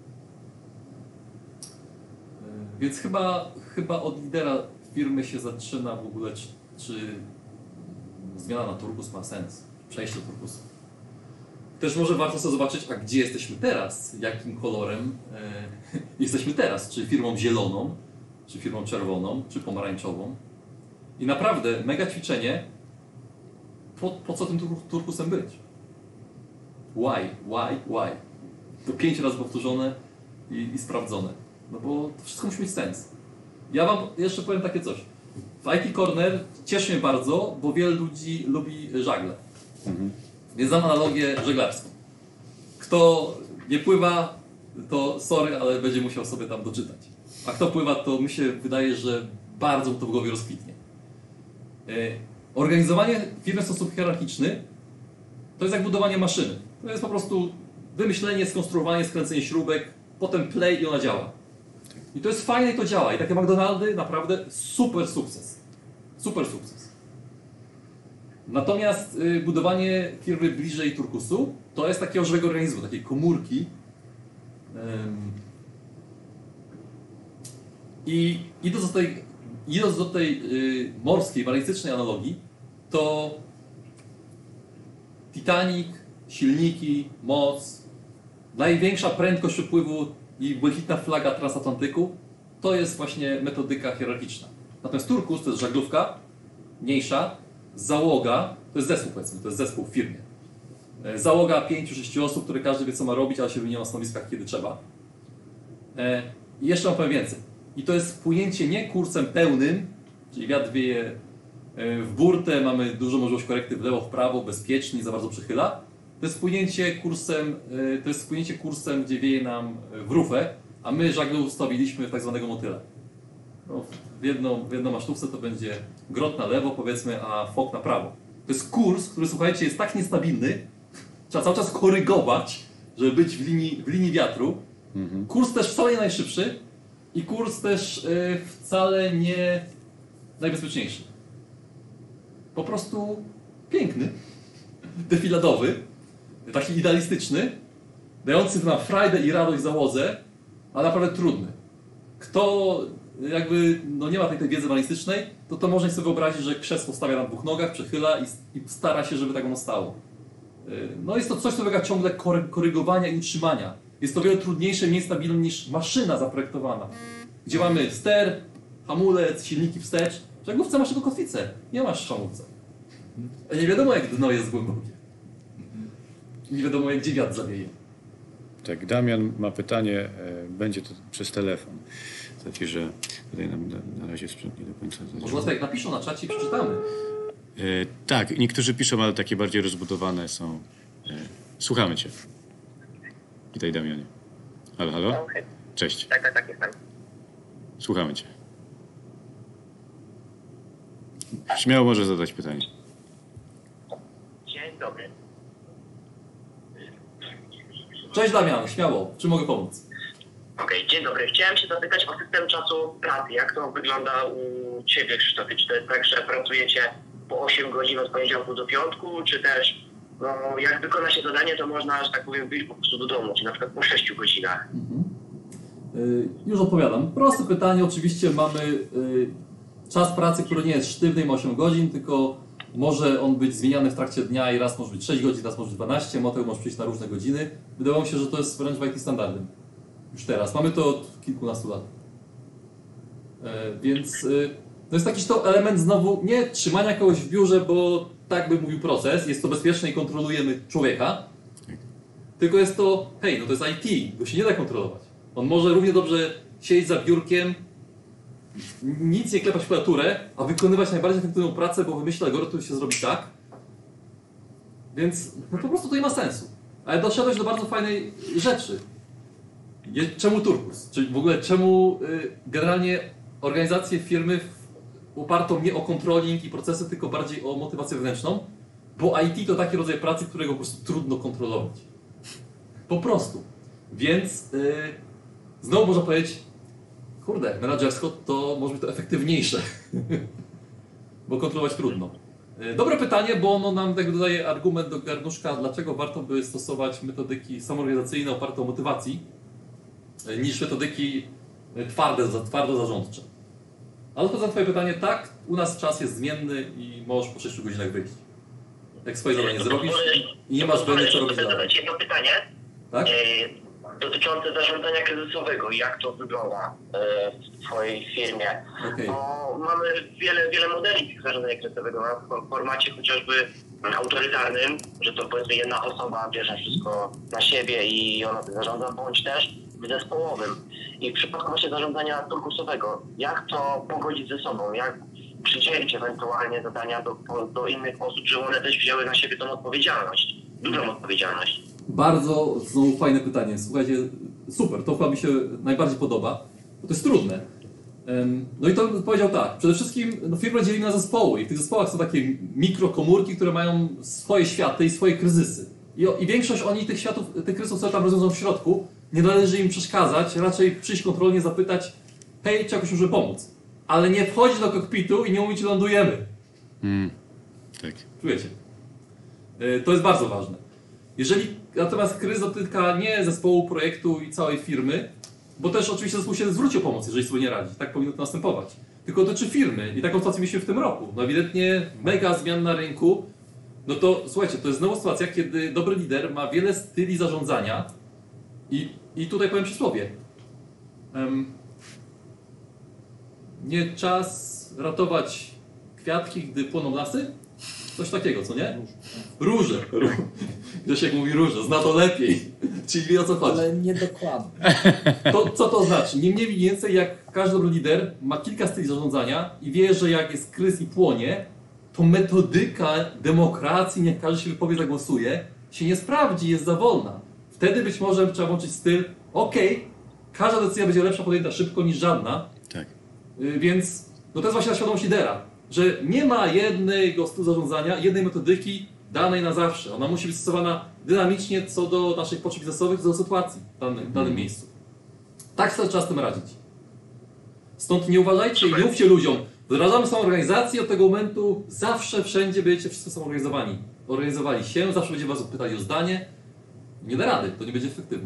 Yy, Więc chyba, chyba od lidera firmy się zaczyna w ogóle, czy, czy zmiana na turkus ma sens, przejście do turkusu. Też może warto sobie zobaczyć, a gdzie jesteśmy teraz, jakim kolorem e, jesteśmy teraz, czy firmą zieloną, czy firmą czerwoną, czy pomarańczową. I naprawdę mega ćwiczenie, po, po co tym tur turkusem być? Why, why, why? To pięć razy powtórzone i, i sprawdzone. No bo to wszystko musi mieć sens. Ja wam jeszcze powiem takie coś. W I T Corner cieszy mnie bardzo, bo wiele ludzi lubi żagle. Mhm. Więc dam analogię żeglarską. Kto nie pływa, to sorry, ale będzie musiał sobie tam doczytać. A kto pływa, to mi się wydaje, że bardzo mu to w głowie rozkwitnie. Organizowanie firmy w sposób hierarchiczny to jest jak budowanie maszyny. To jest po prostu wymyślenie, skonstruowanie, skręcenie śrubek, potem play i ona działa. I to jest fajne i to działa. I takie McDonaldy naprawdę super sukces. Super sukces. Natomiast y, budowanie firmy bliżej turkusu to jest takiego żywego organizmu, takiej komórki. Ym. I idąc do tej, idąc do tej y, morskiej, balistycznej analogii, to Titanic, silniki, moc, największa prędkość upływu i błękitna flaga transatlantyku to jest właśnie metodyka hierarchiczna. Natomiast turkus to jest żaglówka, mniejsza, załoga, to jest zespół powiedzmy, to jest zespół w firmie. Załoga pięciu, sześciu osób, które każdy wie co ma robić, ale się wymienia na stanowiskach kiedy trzeba. I jeszcze mam powiem więcej. I to jest wpłynięcie nie kursem pełnym, czyli wiatr wieje w burtę, mamy dużo możliwości korekty w lewo, w prawo, bezpiecznie, nie za bardzo przychyla. To jest wpłynięcie kursem, to jest wpłynięcie kursem, gdzie wieje nam w rufę, a my żagle ustawiliśmy w tak zwanego motyla. No, w, jedną, w jedną masztówce to będzie grot na lewo, powiedzmy, a fok na prawo. To jest kurs, który, słuchajcie, jest tak niestabilny, trzeba cały czas korygować, żeby być w linii, w linii wiatru. Mhm. Kurs też wcale nie najszybszy i kurs też yy, wcale nie najbezpieczniejszy. Po prostu piękny, defiladowy, taki idealistyczny, dający nam frajdę i radość załodze, ale naprawdę trudny. Kto jakby no nie ma tej, tej wiedzy balistycznej, to to można sobie wyobrazić, że krzesło stawia na dwóch nogach, przechyla i, i stara się, żeby tak ono stało. No jest to coś, co wymaga ciągle kory korygowania i utrzymania. Jest to wiele trudniejsze, mniej stabilne niż maszyna zaprojektowana, gdzie mamy ster, hamulec, silniki wstecz. W żaglówce masz tylko kotwicę, nie masz hamulca. A nie wiadomo, jak dno jest głębokie. Nie wiadomo, jak gdzie wiatr zawieje. Tak, Damian ma pytanie, e, będzie to przez telefon. Znaczy, że tutaj nam na, na razie sprzęt nie do końca zadziała. Może łatwo jak napiszą na czacie i przeczytamy. E, tak, niektórzy piszą, ale takie bardziej rozbudowane są. E, słuchamy Cię. Witaj, Damianie. Halo, halo? Okay. Cześć. Tak, tak, tak, jestem. Słuchamy Cię. Śmiało możesz zadać pytanie. Dzień dobry. Cześć Damian, śmiało. Czy mogę pomóc? Okej, okay, dzień dobry. Chciałem się zapytać o system czasu pracy. Jak to wygląda u Ciebie, Krzysztofie? Czy to jest tak, że pracujecie po osiem godzin od poniedziałku do piątku, czy też no, jak wykona się zadanie, to można, że tak powiem, wyjść po prostu do domu, czy na przykład po sześciu godzinach? Mhm. Yy, już odpowiadam. Proste pytanie. Oczywiście mamy yy, czas pracy, który nie jest sztywny, ma osiem godzin, tylko może on być zmieniany w trakcie dnia i raz może być sześć godzin, raz może być dwanaście, motyl może przyjść na różne godziny. Wydawało mi się, że to jest wręcz w I T standardem. Już teraz. Mamy to od kilkunastu lat. Yy, więc yy, to jest jakiś to element znowu nie trzymania kogoś w biurze, bo tak by mówił proces, jest to bezpieczne i kontrolujemy człowieka, tylko jest to, hej, no to jest I T, go się nie da kontrolować. On może równie dobrze siedzieć za biurkiem, nic nie klepać w klawiaturę, a wykonywać najbardziej efektywną pracę, bo wymyśla algorytm się zrobi tak. Więc no po prostu to nie ma sensu. Ale doszedłeś do bardzo fajnej rzeczy. Je, czemu Turkus? Czyli w ogóle czemu y, generalnie organizacje firmy oparto nie o controlling i procesy, tylko bardziej o motywację wewnętrzną? Bo I T to taki rodzaj pracy, którego po prostu trudno kontrolować. Po prostu. Więc y, znowu można powiedzieć, kurde, menadżersko to może być to efektywniejsze. Bo kontrolować trudno. Dobre pytanie, bo ono nam tak dodaje argument do garnuszka, dlaczego warto by stosować metodyki samoorganizacyjne oparte o motywacji niż metodyki twarde, twardo zarządcze. Ale to za twoje pytanie, tak, u nas czas jest zmienny i możesz po sześciu godzinach wyjść. Jak swoje zadanie zrobisz i nie masz będę co robić dalej. zadać jedno pytanie. Tak? Dotyczące zarządzania kryzysowego, jak to wygląda w Twojej firmie. Okay. Bo mamy wiele, wiele modeli zarządzania kryzysowego w formacie chociażby autorytarnym, że to powiedzmy jedna osoba bierze wszystko na siebie i ona to zarządza, bądź też w zespołowym. I w przypadku właśnie zarządzania turkusowego, jak to pogodzić ze sobą, jak przydzielić ewentualnie zadania do, do innych osób, żeby one też wzięły na siebie tą odpowiedzialność, dużą odpowiedzialność. Bardzo znowu fajne pytanie. Słuchajcie, super, to chyba mi się najbardziej podoba, bo to jest trudne. No i to powiedział tak, przede wszystkim no, firmę dzielimy na zespoły i w tych zespołach są takie mikrokomórki, które mają swoje światy i swoje kryzysy. I, i większość oni tych światów, tych kryzysów, które tam rozwiążą w środku, nie należy im przeszkadzać, raczej przyjść kontrolnie, zapytać, hej, czy jakoś może pomóc. Ale nie wchodzić do kokpitu i nie mówić, lądujemy. Mm, tak. Czujecie? To jest bardzo ważne. Jeżeli natomiast kryzys dotyka nie zespołu, projektu i całej firmy, bo też oczywiście zespół się zwróci o pomoc, jeżeli sobie nie radzi, tak powinno to następować. Tylko dotyczy firmy i taką sytuację mieliśmy w tym roku. No ewidentnie mega zmian na rynku, no to słuchajcie, to jest znowu sytuacja, kiedy dobry lider ma wiele styli zarządzania i, i tutaj powiem przysłowie. Um, nie czas ratować kwiatki, gdy płoną lasy? Coś takiego, co nie? Róże. Grzesiek mówi róże, zna to lepiej. Czyli wie o co chodzi. Ale niedokładnie. To, co to znaczy? Nie mniej więcej jak każdy dobry lider ma kilka styli zarządzania i wie, że jak jest kryzys i płonie, to metodyka demokracji, niech każdy się wypowie, zagłosuje, się nie sprawdzi, jest za wolna. Wtedy być może trzeba włączyć styl, okej, okay, każda decyzja będzie lepsza podjęta szybko niż żadna. Tak. Więc no to jest właśnie ta świadomość lidera, że nie ma jednego stylu zarządzania, jednej metodyki danej na zawsze. Ona musi być stosowana dynamicznie co do naszych potrzeb biznesowych, co do sytuacji w danym, w danym miejscu. Tak sobie trzeba z tym radzić. Stąd nie uważajcie i nie mówcie ludziom, wdrażamy samą organizację, od tego momentu zawsze, wszędzie będziecie wszyscy samorganizowani. Organizowali się, zawsze będzie was pytali o zdanie. Nie da rady, to nie będzie efektywne.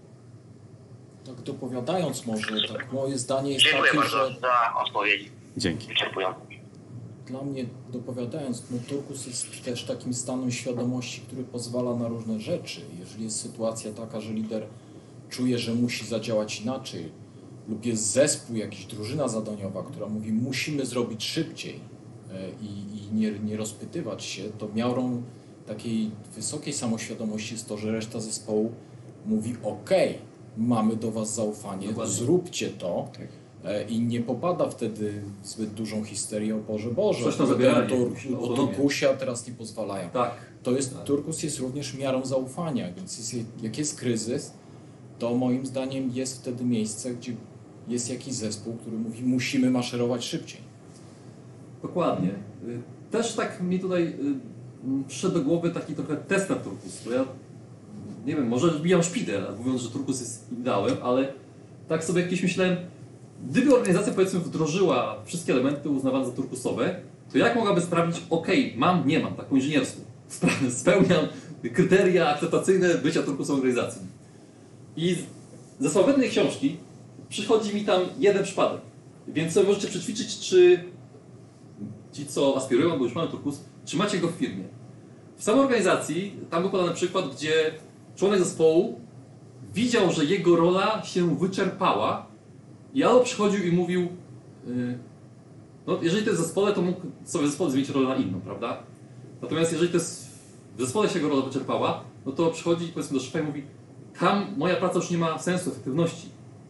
Tak dopowiadając może, tak moje zdanie jest Dziękuję takie, bardzo że za odpowiedź. Dzięki. Wyczerpujące. dla mnie dopowiadając, no Turkus jest też takim stanem świadomości, który pozwala na różne rzeczy. Jeżeli jest sytuacja taka, że lider czuje, że musi zadziałać inaczej, lub jest zespół, jakaś drużyna zadaniowa, która mówi, musimy zrobić szybciej i, i nie, nie rozpytywać się, to miarą takiej wysokiej samoświadomości jest to, że reszta zespołu mówi, ok, mamy do was zaufanie, Dokładnie. Zróbcie to. Tak. I nie popada wtedy w zbyt dużą histerię, o Boże, Boże, Coś tam opowiadają zabierali, to o Turkusie, a teraz nie pozwalają. Tak. To jest, Tak. Turkus jest również miarą zaufania, więc jest, jak jest kryzys, to moim zdaniem jest wtedy miejsce, gdzie jest jakiś zespół, który mówi, musimy maszerować szybciej. Dokładnie. Też tak mi tutaj przyszedł do głowy taki trochę test na Turkus, bo ja nie wiem, może wbijam szpidę, mówiąc, że Turkus jest ideałem, ale tak sobie jakieś myślałem, gdyby organizacja powiedzmy wdrożyła wszystkie elementy uznawane za turkusowe, to jak mogłaby sprawdzić, ok, mam, nie mam, tak po inżyniersku, spełniam kryteria akceptacyjne bycia turkusową organizacją. I ze sławetnej książki przychodzi mi tam jeden przypadek, więc sobie możecie przećwiczyć, czy ci, co aspirują, bo już mamy turkus, czy macie go w firmie. W samej organizacji, tam był podany przykład, gdzie członek zespołu widział, że jego rola się wyczerpała i albo przychodził i mówił, yy, no jeżeli to jest w zespole, to mógł sobie zespół zmienić rolę na inną, prawda? Natomiast jeżeli to jest w zespole się jego rola wyczerpała, no to przychodzi powiedzmy do szefa i mówi, tam moja praca już nie ma sensu, efektywności.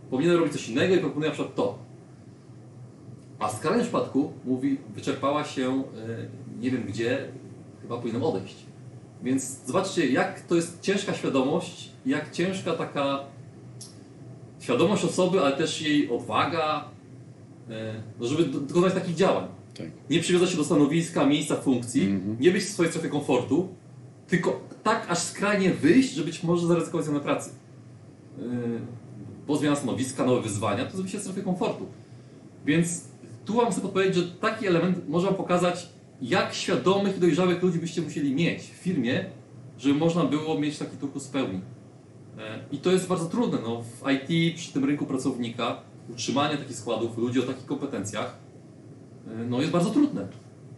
powinienem robić coś innego i proponuję na przykład to. A w skrajnym przypadku mówi, wyczerpała się y, nie wiem gdzie, chyba powinienem odejść. Więc zobaczcie, jak to jest ciężka świadomość, jak ciężka taka świadomość osoby, ale też jej odwaga, y, żeby do, dokonać takich działań. Tak. Nie przywiązać się do stanowiska, miejsca, funkcji, Mhm. nie być w swojej strefie komfortu, tylko tak aż skrajnie wyjść, że być może zaryzykować zmianę pracy. Yy, bo zmiana stanowiska, nowe wyzwania, to zrobi się w strefie komfortu. Więc tu Wam chcę podpowiedzieć, że taki element może Wam pokazać, jak świadomych i dojrzałych ludzi byście musieli mieć w firmie, żeby można było mieć taki turkus w pełni. Yy, I to jest bardzo trudne. No, w I T, przy tym rynku pracownika, utrzymanie takich składów, ludzi o takich kompetencjach, yy, no, jest bardzo trudne.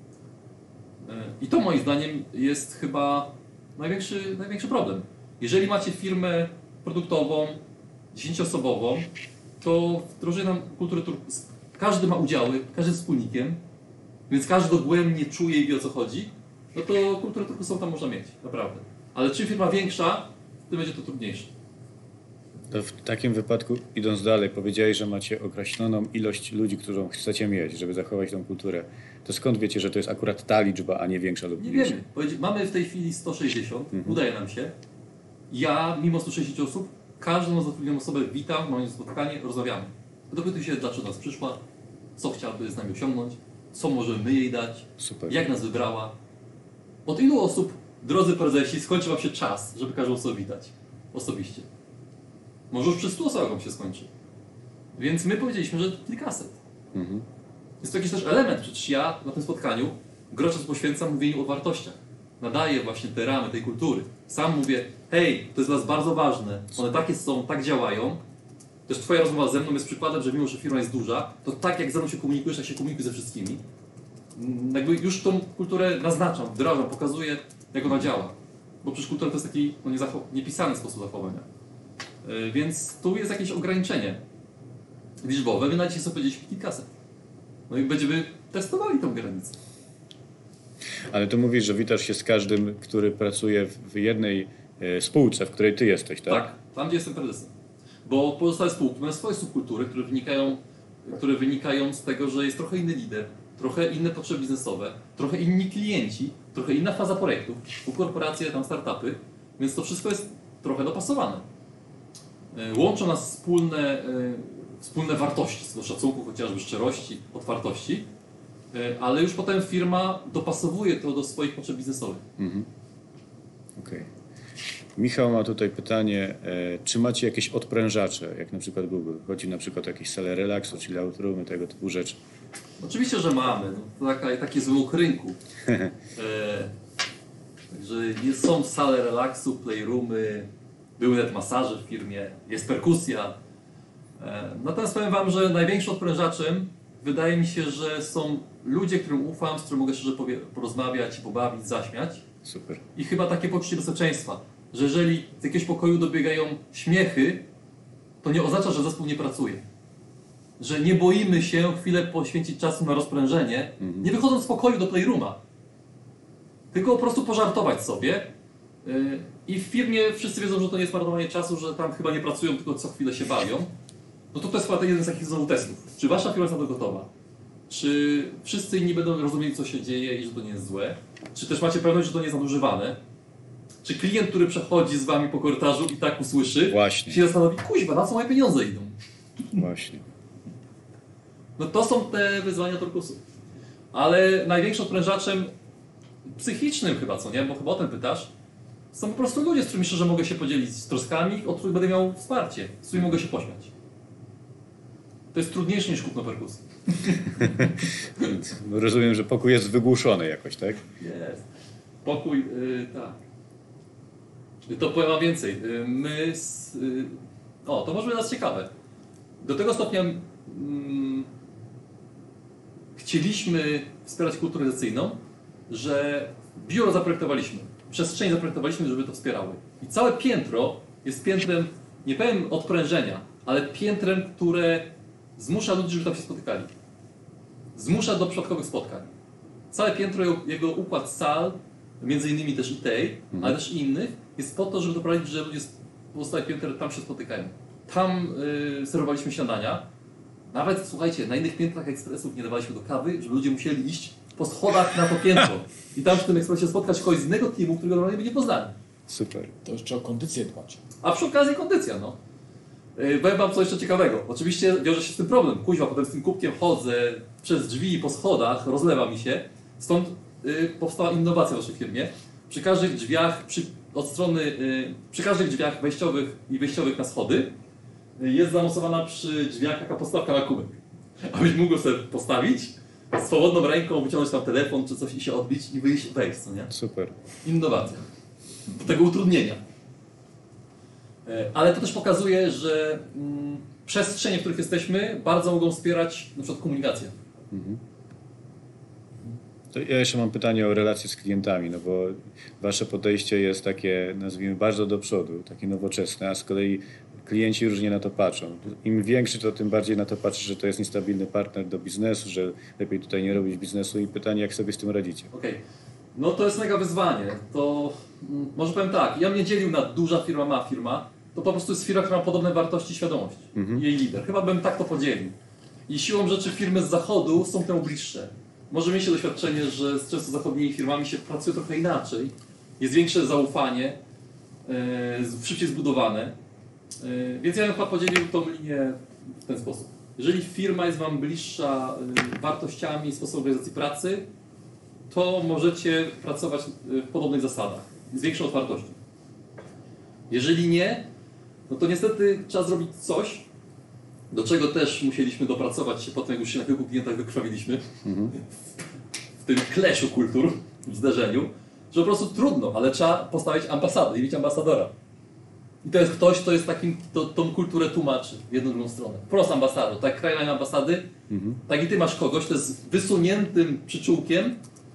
I to moim zdaniem jest chyba największy, największy problem. Jeżeli macie firmę produktową, dziesięcioosobową, to wdrożenie nam kultury turkusu. Każdy ma udziały, każdy jest wspólnikiem, więc każdy dogłębnie czuje i wie, o co chodzi, no to kulturę turkusową tam można mieć, naprawdę. Ale czym firma większa, tym będzie to trudniejsze. To w takim wypadku, idąc dalej, powiedziałeś, że macie określoną ilość ludzi, którą chcecie mieć, żeby zachować tą kulturę. To skąd wiecie, że to jest akurat ta liczba, a nie większa lub Nie mniejsza? wiemy. Mamy w tej chwili sto sześćdziesiąt, Mhm. udaje nam się. Ja, mimo stu sześćdziesięciu osób, każdą zatrudnioną osobę witam, mam spotkanie, rozmawiamy. Dopytuję się, dlaczego nas przyszła, co chciałaby z nami osiągnąć, co możemy my jej dać, Super. jak nas wybrała. Od ilu osób, drodzy prezesi, skończy Wam się czas, żeby każdą osobę witać osobiście? Może już przy stu osobach Wam się skończy. Więc my powiedzieliśmy, że kilkaset. Mhm. Jest to jakiś też element, przecież ja na tym spotkaniu gro czasu poświęcam mówieniu o wartościach. Nadaję właśnie te ramy tej kultury. Sam mówię, hej, to jest dla nas bardzo ważne, one takie są, tak działają. Też Twoja rozmowa ze mną jest przykładem, że mimo, że firma jest duża, to tak jak ze mną się komunikujesz, tak się komunikuj ze wszystkimi. Mm, Jakby już tą kulturę naznaczam, wdrażam, pokazuję, jak ona działa. Bo przecież kultura to jest taki no, niezacho- niepisany sposób zachowania. Yy, więc tu jest jakieś ograniczenie liczbowe. My na dzisiaj sobie powiedzieliśmy kilkaset. No i będziemy testowali tą granicę. Ale tu mówisz, że witasz się z każdym, który pracuje w jednej e, spółce, w której ty jesteś, tak? Tak, tam gdzie jestem prezesem. Bo pozostałe spółki mają swoje subkultury, które wynikają, które wynikają z tego, że jest trochę inny lider, trochę inne potrzeby biznesowe, trochę inni klienci, trochę inna faza projektów, u korporacje, tam startupy, więc to wszystko jest trochę dopasowane. E, Łączą nas wspólne, e, wspólne wartości, co do szacunku, chociażby szczerości, otwartości, e, ale już potem firma dopasowuje to do swoich potrzeb biznesowych. Mhm. Okej. Michał ma tutaj pytanie, e, czy macie jakieś odprężacze, jak na przykład Google? Chodzi na przykład o jakieś sale relaksu, czyli outroomy, tego typu rzeczy. Oczywiście, że mamy. No, to taka, taki zwymuk rynku. E, także jest, są sale relaksu, playroomy, były nawet masaże w firmie, jest perkusja. E, natomiast powiem Wam, że największym odprężaczem wydaje mi się, że są ludzie, którym ufam, z którymi mogę szczerze powie- porozmawiać, pobawić, zaśmiać. Super. I chyba takie poczucie bezpieczeństwa, że jeżeli z jakiegoś pokoju dobiegają śmiechy, to nie oznacza, że zespół nie pracuje. Że nie boimy się chwilę poświęcić czasu na rozprężenie, Mhm. nie wychodząc z pokoju do playrooma, tylko po prostu pożartować sobie. Yy, I w firmie wszyscy wiedzą, że to nie jest marnowanie czasu, że tam chyba nie pracują, tylko co chwilę się bawią. No to to jest chyba jeden z takich znowu testów. Czy wasza firma jest na to gotowa? Czy wszyscy inni będą rozumieli, co się dzieje i że to nie jest złe? Czy też macie pewność, że to nie jest nadużywane? Czy klient, który przechodzi z wami po korytarzu i tak usłyszy, Właśnie. się zastanowi, kuźwa, na co moje pieniądze idą? Właśnie. No to są te wyzwania turkusu. Ale największym odprężaczem psychicznym chyba, co nie? Bo chyba o tym pytasz. Są po prostu ludzie, z którymi szczerze mogę się podzielić z troskami, od których będę miał wsparcie, z którymi mogę się pośmiać. To jest trudniejsze niż kupno perkusji. No rozumiem, że pokój jest wygłuszony jakoś, tak? Jest. Pokój, yy, tak. To powiem wam więcej. Yy, my... Z, yy, o, to może być nas ciekawe. Do tego stopnia mm, chcieliśmy wspierać kulturę organizacyjną, że biuro zaprojektowaliśmy, przestrzeń zaprojektowaliśmy, żeby to wspierały. I całe piętro jest piętrem, nie powiem odprężenia, ale piętrem, które zmusza ludzi, żeby tam się spotykali. Zmusza do przypadkowych spotkań. Całe piętro, jego układ sal, między innymi też i tej, Mhm. ale też i innych, jest po to, żeby doprowadzić, że ludzie z pozostałych pięter tam się spotykają. tam y, serwowaliśmy śniadania. Nawet, słuchajcie, na innych piętrach ekspresów nie dawaliśmy do kawy, żeby ludzie musieli iść po schodach na to piętro. I tam w tym ekspresie spotkać kogoś z innego teamu, którego normalnie by nie poznali. Super. To jeszcze o kondycję dbać. A przy okazji kondycja, no. Yy, powiem wam coś jeszcze ciekawego. Oczywiście wiąże się z tym problem. Kuźwa, potem z tym kubkiem chodzę przez drzwi po schodach, rozlewa mi się. Stąd yy, powstała innowacja w naszej firmie. Przy każdych drzwiach, przy, od strony, yy, przy każdych drzwiach wejściowych i wyjściowych na schody yy, jest zamocowana przy drzwiach taka podstawka na kubek. Abyś mógł sobie postawić, z swobodną ręką wyciągnąć tam telefon czy coś i się odbić i wyjść, wejść, co nie? Super. Innowacja. Tego utrudnienia. Ale to też pokazuje, że mm, przestrzenie, w których jesteśmy, bardzo mogą wspierać na przykład komunikację. Mhm. To ja jeszcze mam pytanie o relacje z klientami, no bo wasze podejście jest takie, nazwijmy, bardzo do przodu, takie nowoczesne, a z kolei klienci różnie na to patrzą. Im większy, to tym bardziej na to patrzy, że to jest niestabilny partner do biznesu, że lepiej tutaj nie robić biznesu i pytanie, jak sobie z tym radzicie. Okej. Okay. No to jest mega wyzwanie. To mm, może powiem tak, ja mnie dzielił na duża firma, mała firma. To po prostu jest firma, która ma podobne wartości i świadomość. Mhm. Jej lider. Chyba bym tak to podzielił. I siłą rzeczy firmy z zachodu są temu bliższe. Może mieć doświadczenie, że z często zachodnimi firmami się pracuje trochę inaczej. Jest większe zaufanie, yy, szybciej zbudowane. Yy, więc ja bym chyba podzielił tą linię w ten sposób. Jeżeli firma jest wam bliższa yy, wartościami i sposobem organizacji pracy, to możecie pracować w podobnych zasadach, z większą otwartością. Jeżeli nie, no to niestety trzeba zrobić coś, do czego też musieliśmy dopracować się potem, jak już się na kilku klientach wykrwawiliśmy, mhm. w tym clashu kultur, w zderzeniu, że po prostu trudno, ale trzeba postawić ambasadę i mieć ambasadora. I to jest ktoś, kto jest takim, to, tą kulturę tłumaczy w jedną drugą stronę. Wprost ambasador, tak jak kraj mają ambasady, mhm. tak i ty masz kogoś, kto jest z wysuniętym przyczółkiem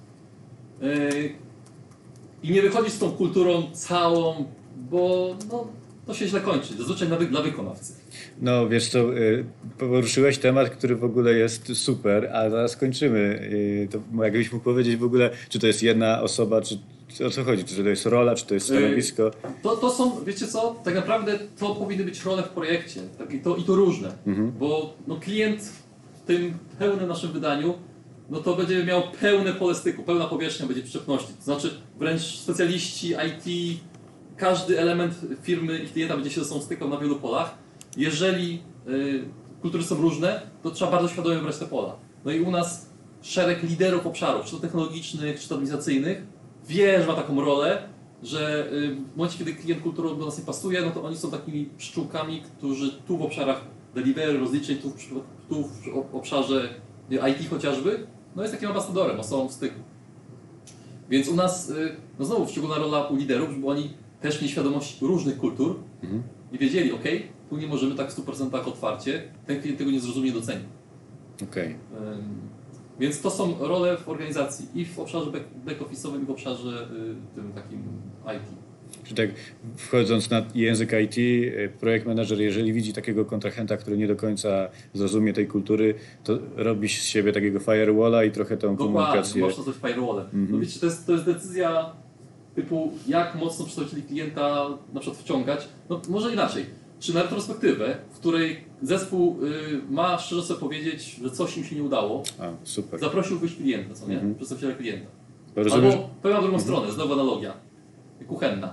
yy, i nie wychodzi z tą kulturą całą, bo no, to się źle kończy, zazwyczaj dla, wy, dla wykonawcy. No wiesz co, poruszyłeś temat, który w ogóle jest super, a zaraz kończymy. To jakbyś mógł powiedzieć w ogóle, czy to jest jedna osoba, czy o co chodzi? Czy to jest rola, czy to jest stanowisko? To, to są, wiecie co, tak naprawdę to powinny być role w projekcie tak, i, to, i to różne, mhm. bo no, klient w tym pełnym naszym wydaniu no to będzie miał pełne pole styku, pełna powierzchnia będzie przyczepności, to znaczy wręcz specjaliści I T, każdy element firmy i klienta będzie się ze sobą stykał na wielu polach. Jeżeli y, kultury są różne, to trzeba bardzo świadomie wybrać te pola. No i u nas szereg liderów obszarów, czy to technologicznych, czy to administracyjnych, wie, że ma taką rolę, że y, w momencie, kiedy klient kulturowo do nas nie pasuje, no to oni są takimi pszczółkami, którzy tu w obszarach delivery, rozliczeń, tu w, tu w obszarze I T chociażby, no jest takim ambasadorem, osobą w styku. Więc u nas, y, no znowu szczególna rola u liderów, żeby oni też mieli świadomość różnych kultur mhm. i wiedzieli, ok, tu nie możemy tak w stu procentach otwarcie, ten klient tego nie zrozumie, nie doceni. Okay. Um, więc to są role w organizacji i w obszarze back-office'owym i w obszarze y, tym takim I T. Czyli tak wchodząc na język I T, projekt manager, jeżeli widzi takiego kontrahenta, który nie do końca zrozumie tej kultury, to robi z siebie takiego firewalla i trochę tą Dokładnie, komunikację... można coś firewallem. Mm-hmm. No wiecie, to jest, to jest decyzja typu, jak mocno przedstawicieli klienta na przykład wciągać. No może inaczej. Czy na retrospektywę, w której zespół y, ma szczerze sobie powiedzieć, że coś im się nie udało, A, super. zaprosił wyjść klienta, co nie? Mm-hmm. Przedstawiciela klienta. Rozumiem, albo powiem na drugą mm-hmm. stronę, znowu analogia kuchenna.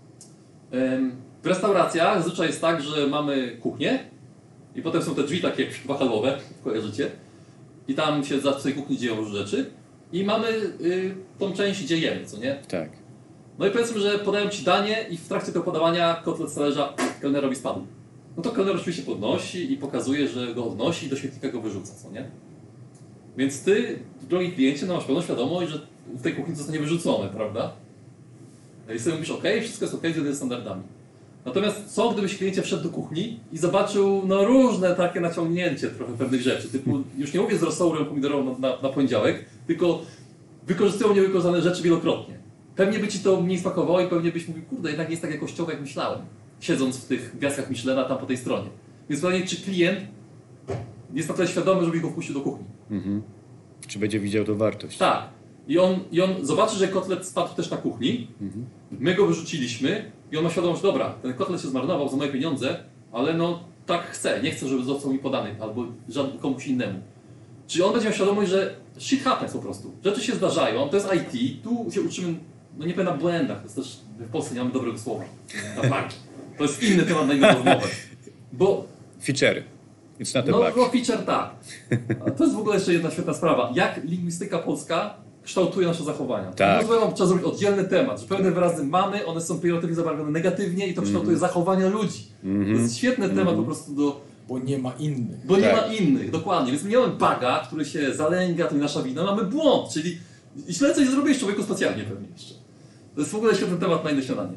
Ym, w restauracjach zazwyczaj jest tak, że mamy kuchnię i potem są te drzwi takie wahadłowe, kojarzycie, i tam się za tej kuchni dzieją różne rzeczy i mamy y, tą część, gdzie jemy, co nie? Tak. No i powiedzmy, że podają ci danie i w trakcie tego podawania kotlet z talerza kelnerowi spadł. No to kelner oczywiście podnosi i pokazuje, że go odnosi i do świetnika go wyrzuca, co nie? Więc ty, drogi kliencie, no masz pełną świadomość, że w tej kuchni zostanie wyrzucone, prawda? I sobie mówisz, ok, wszystko jest ok, zgodnie ze standardami. Natomiast co gdybyś kliencie wszedł do kuchni i zobaczył no, różne takie naciągnięcie trochę pewnych rzeczy, typu, już nie mówię z rosołem pomidorową na, na, na poniedziałek, tylko wykorzystują niewykorzystane rzeczy wielokrotnie. Pewnie by ci to mniej smakowało i pewnie byś mówił, kurde, jednak nie jest tak jakościowo, jak myślałem, siedząc w tych gwiazdkach Michelina tam po tej stronie. Więc pytanie, czy klient jest na tyle świadomy, żeby go wpuścił do kuchni. Mhm. Czy będzie widział tą wartość? Tak. I on, I on zobaczy, że kotlet spadł też na kuchni, mhm. my go wyrzuciliśmy i on ma świadomość, dobra, ten kotlet się zmarnował za moje pieniądze, ale no tak chcę, nie chcę, żeby został mi podany albo żadnym komuś innemu. Czyli on będzie miał świadomość, że shit happens po prostu. Rzeczy się zdarzają, to jest I T, tu się uczymy, no nie powiem na błędach, to jest też, w Polsce nie mamy dobrego słowa. Na bug. To jest inny temat na inną rozmowę. Bo Feature. It's not a no, bug. no feature tak. A to jest w ogóle jeszcze jedna świetna sprawa. Jak lingwistyka polska kształtuje nasze zachowania. Tak. No, trzeba zrobić oddzielny temat, że pewne wyrazy mamy, one są pejoratywnie zabarwione negatywnie i to kształtuje mm. zachowania ludzi. Mm-hmm. To jest świetny mm-hmm. temat po prostu do... Bo nie ma innych. Bo nie tak. ma innych, dokładnie. Więc my nie mamy buga, który się zalęga, to nie nasza wina, mamy błąd, czyli źle coś zrobiłeś człowieku specjalnie pewnie jeszcze. To jest w ogóle świetny temat na inne śniadanie.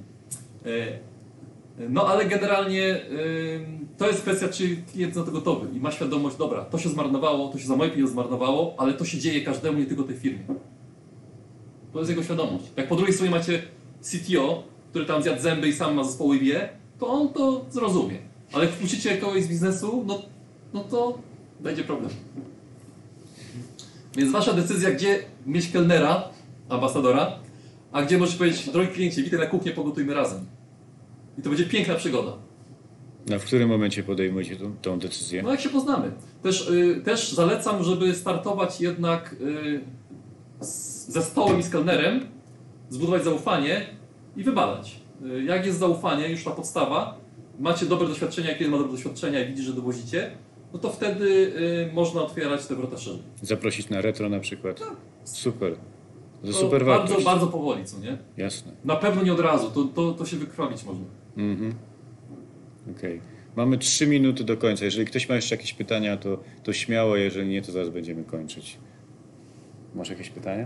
No ale generalnie to jest kwestia, czy klient na to gotowy i ma świadomość, dobra, to się zmarnowało, to się za moje pieniądze zmarnowało, ale to się dzieje każdemu, nie tylko tej firmie. To jest jego świadomość. Jak po drugiej stronie macie C T O, który tam zjadł zęby i sam ma zespoły wie, to on to zrozumie. Ale jak wpuścicie kogoś z biznesu, no, no to będzie problem. Więc wasza decyzja, gdzie mieć kelnera, ambasadora, a gdzie możesz powiedzieć, drogi kliencie, witaj na kuchnię, pogotujmy razem. I to będzie piękna przygoda. No, w którym momencie podejmujecie tą, tą decyzję? No jak się poznamy. Też, y, też zalecam, żeby startować jednak y, z, ze stołem i z kelnerem, zbudować zaufanie i wybadać. Y, jak jest zaufanie, już ta podstawa, macie dobre doświadczenia, jak klient ma dobre doświadczenia i widzi, że dowozicie, no to wtedy y, można otwierać te wrota szerzej. Zaprosić na retro na przykład? Tak. Super. To To super bardzo, wartość. bardzo powoli, co nie? Jasne. Na pewno nie od razu, to, to, to się wykrwawić można. Mhm. Okej. Okay. Mamy trzy minuty do końca. Jeżeli ktoś ma jeszcze jakieś pytania, to, to śmiało, jeżeli nie, to zaraz będziemy kończyć. Masz jakieś pytania?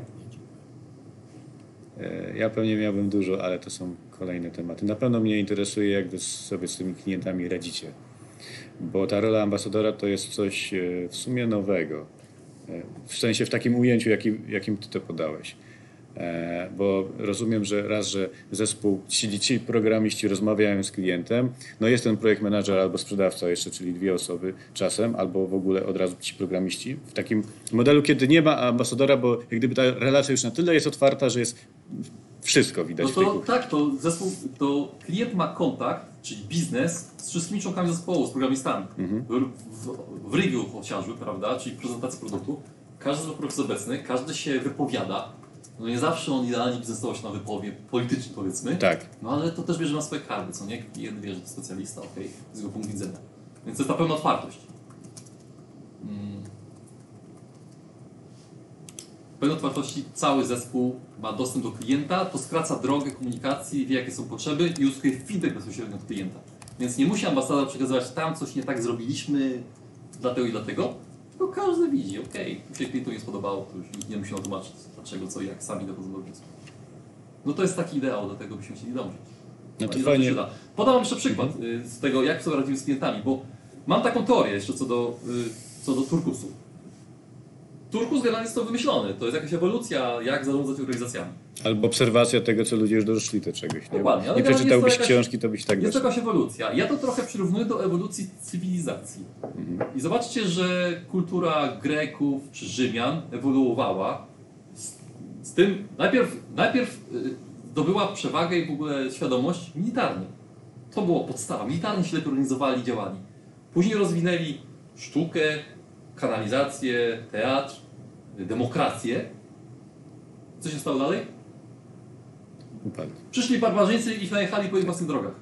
Ja pewnie miałbym dużo, ale to są kolejne tematy. Na pewno mnie interesuje, jak wy sobie z tymi klientami radzicie. Bo ta rola ambasadora to jest coś w sumie nowego. W sensie w takim ujęciu, jakim, jakim ty to podałeś. Bo rozumiem, że raz, że zespół, ci, ci programiści rozmawiają z klientem, no jest ten projekt manager albo sprzedawca jeszcze, czyli dwie osoby czasem, albo w ogóle od razu ci programiści. W takim modelu, kiedy nie ma ambasadora, bo jak gdyby ta relacja już na tyle jest otwarta, że jest wszystko widać. No w tej to kuchni. tak, to zespół, to klient ma kontakt, czyli biznes z wszystkimi członkami zespołu, z programistami. Mhm. W, w, w review chociażby, prawda, czyli prezentacji produktu. Każdy z zespołów jest obecny, każdy się wypowiada. No nie zawsze on idealnie biznesowo się nam wypowie, politycznie powiedzmy. Tak. No ale to też bierze na swoje karty, co nie? Klient wie, że to specjalista, okej, okay, z jego punktu widzenia. Więc to jest ta pełna otwartość. Hmm. W pełnej otwartości cały zespół ma dostęp do klienta, to skraca drogę komunikacji, wie jakie są potrzeby i uzyskuje feedback bezpośrednio od klienta. Więc nie musi ambasador przekazywać, tam coś nie tak zrobiliśmy, dlatego i dlatego, tylko każdy widzi, okej, okay, tu się klientu nie spodobało, to już nikt nie musi nam tłumaczyć dlaczego, co i jak, sami dochodzą do wniosku. No to jest taki ideał, do tego byśmy chcieli dążyć. No to fajnie. Się da. Podam wam jeszcze przykład y, z tego, jak sobie radzimy z klientami, bo mam taką teorię jeszcze co do, y, co do turkusu. Turkus generalnie jest to wymyślony, to jest jakaś ewolucja, jak zarządzać organizacjami. Albo obserwacja tego, co ludzie już doszli do czegoś. Nie, Dokładnie, ale nie przeczytałbyś jakaś, książki, to byś tak jest doszedł. jakaś ewolucja. Ja to trochę przyrównuję do ewolucji cywilizacji. Mhm. I zobaczcie, że kultura Greków czy Rzymian ewoluowała z, z tym, najpierw, najpierw zdobyła przewagę i w ogóle świadomość militarną. To było podstawa. Militarni się lepiej organizowali i działali. Później rozwinęli sztukę, kanalizację, teatr, demokrację. Co się stało dalej? Upadł. Przyszli barbarzyńcy i ich najechali po ich własnych drogach.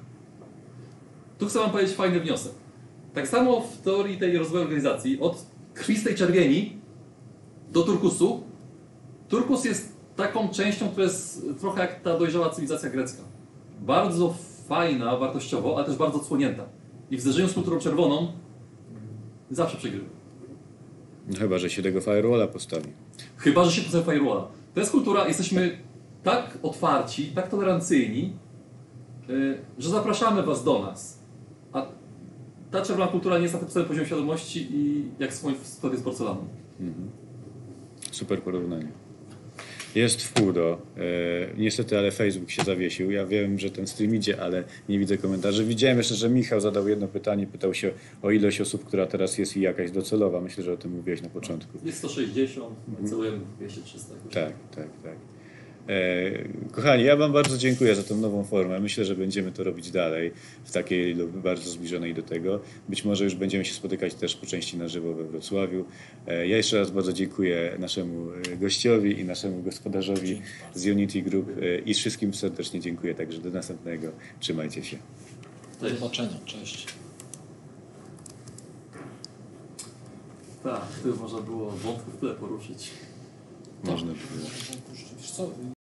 Tu chcę wam powiedzieć fajny wniosek. Tak samo w teorii tej rozwoju organizacji, od krwistej czerwieni do turkusu. Turkus jest taką częścią, która jest trochę jak ta dojrzała cywilizacja grecka. Bardzo fajna wartościowo, ale też bardzo odsłonięta. I w zderzeniu z kulturą czerwoną zawsze przegrywa. Chyba, że się tego firewalla postawi. Chyba, że się postawi firewalla. To jest kultura, jesteśmy tak otwarci, tak tolerancyjni, yy, że zapraszamy was do nas. A ta czerwona kultura nie jest na tym samym poziomie świadomości i jak swoim w sprawie z porcelaną. Mhm. Super porównanie. Jest w pół do. E, niestety, ale Facebook się zawiesił. Ja wiem, że ten stream idzie, ale nie widzę komentarzy. Widziałem jeszcze, że Michał zadał jedno pytanie. Pytał się o ilość osób, która teraz jest i jakaś docelowa. Myślę, że o tym mówiłeś na początku. Jest sto sześćdziesiąt, celujemy dwieście trzysta. Tak, tak, tak. Kochani, ja Wam bardzo dziękuję za tą nową formę. Myślę, że będziemy to robić dalej w takiej lub bardzo zbliżonej do tego. Być może już będziemy się spotykać też po części na żywo we Wrocławiu. Ja jeszcze raz bardzo dziękuję naszemu gościowi i naszemu gospodarzowi z Unity Group i wszystkim serdecznie dziękuję. Także do następnego. Trzymajcie się. Do zobaczenia. Cześć. Tak, tu można było wątków tyle poruszyć. Można było. Wiesz co?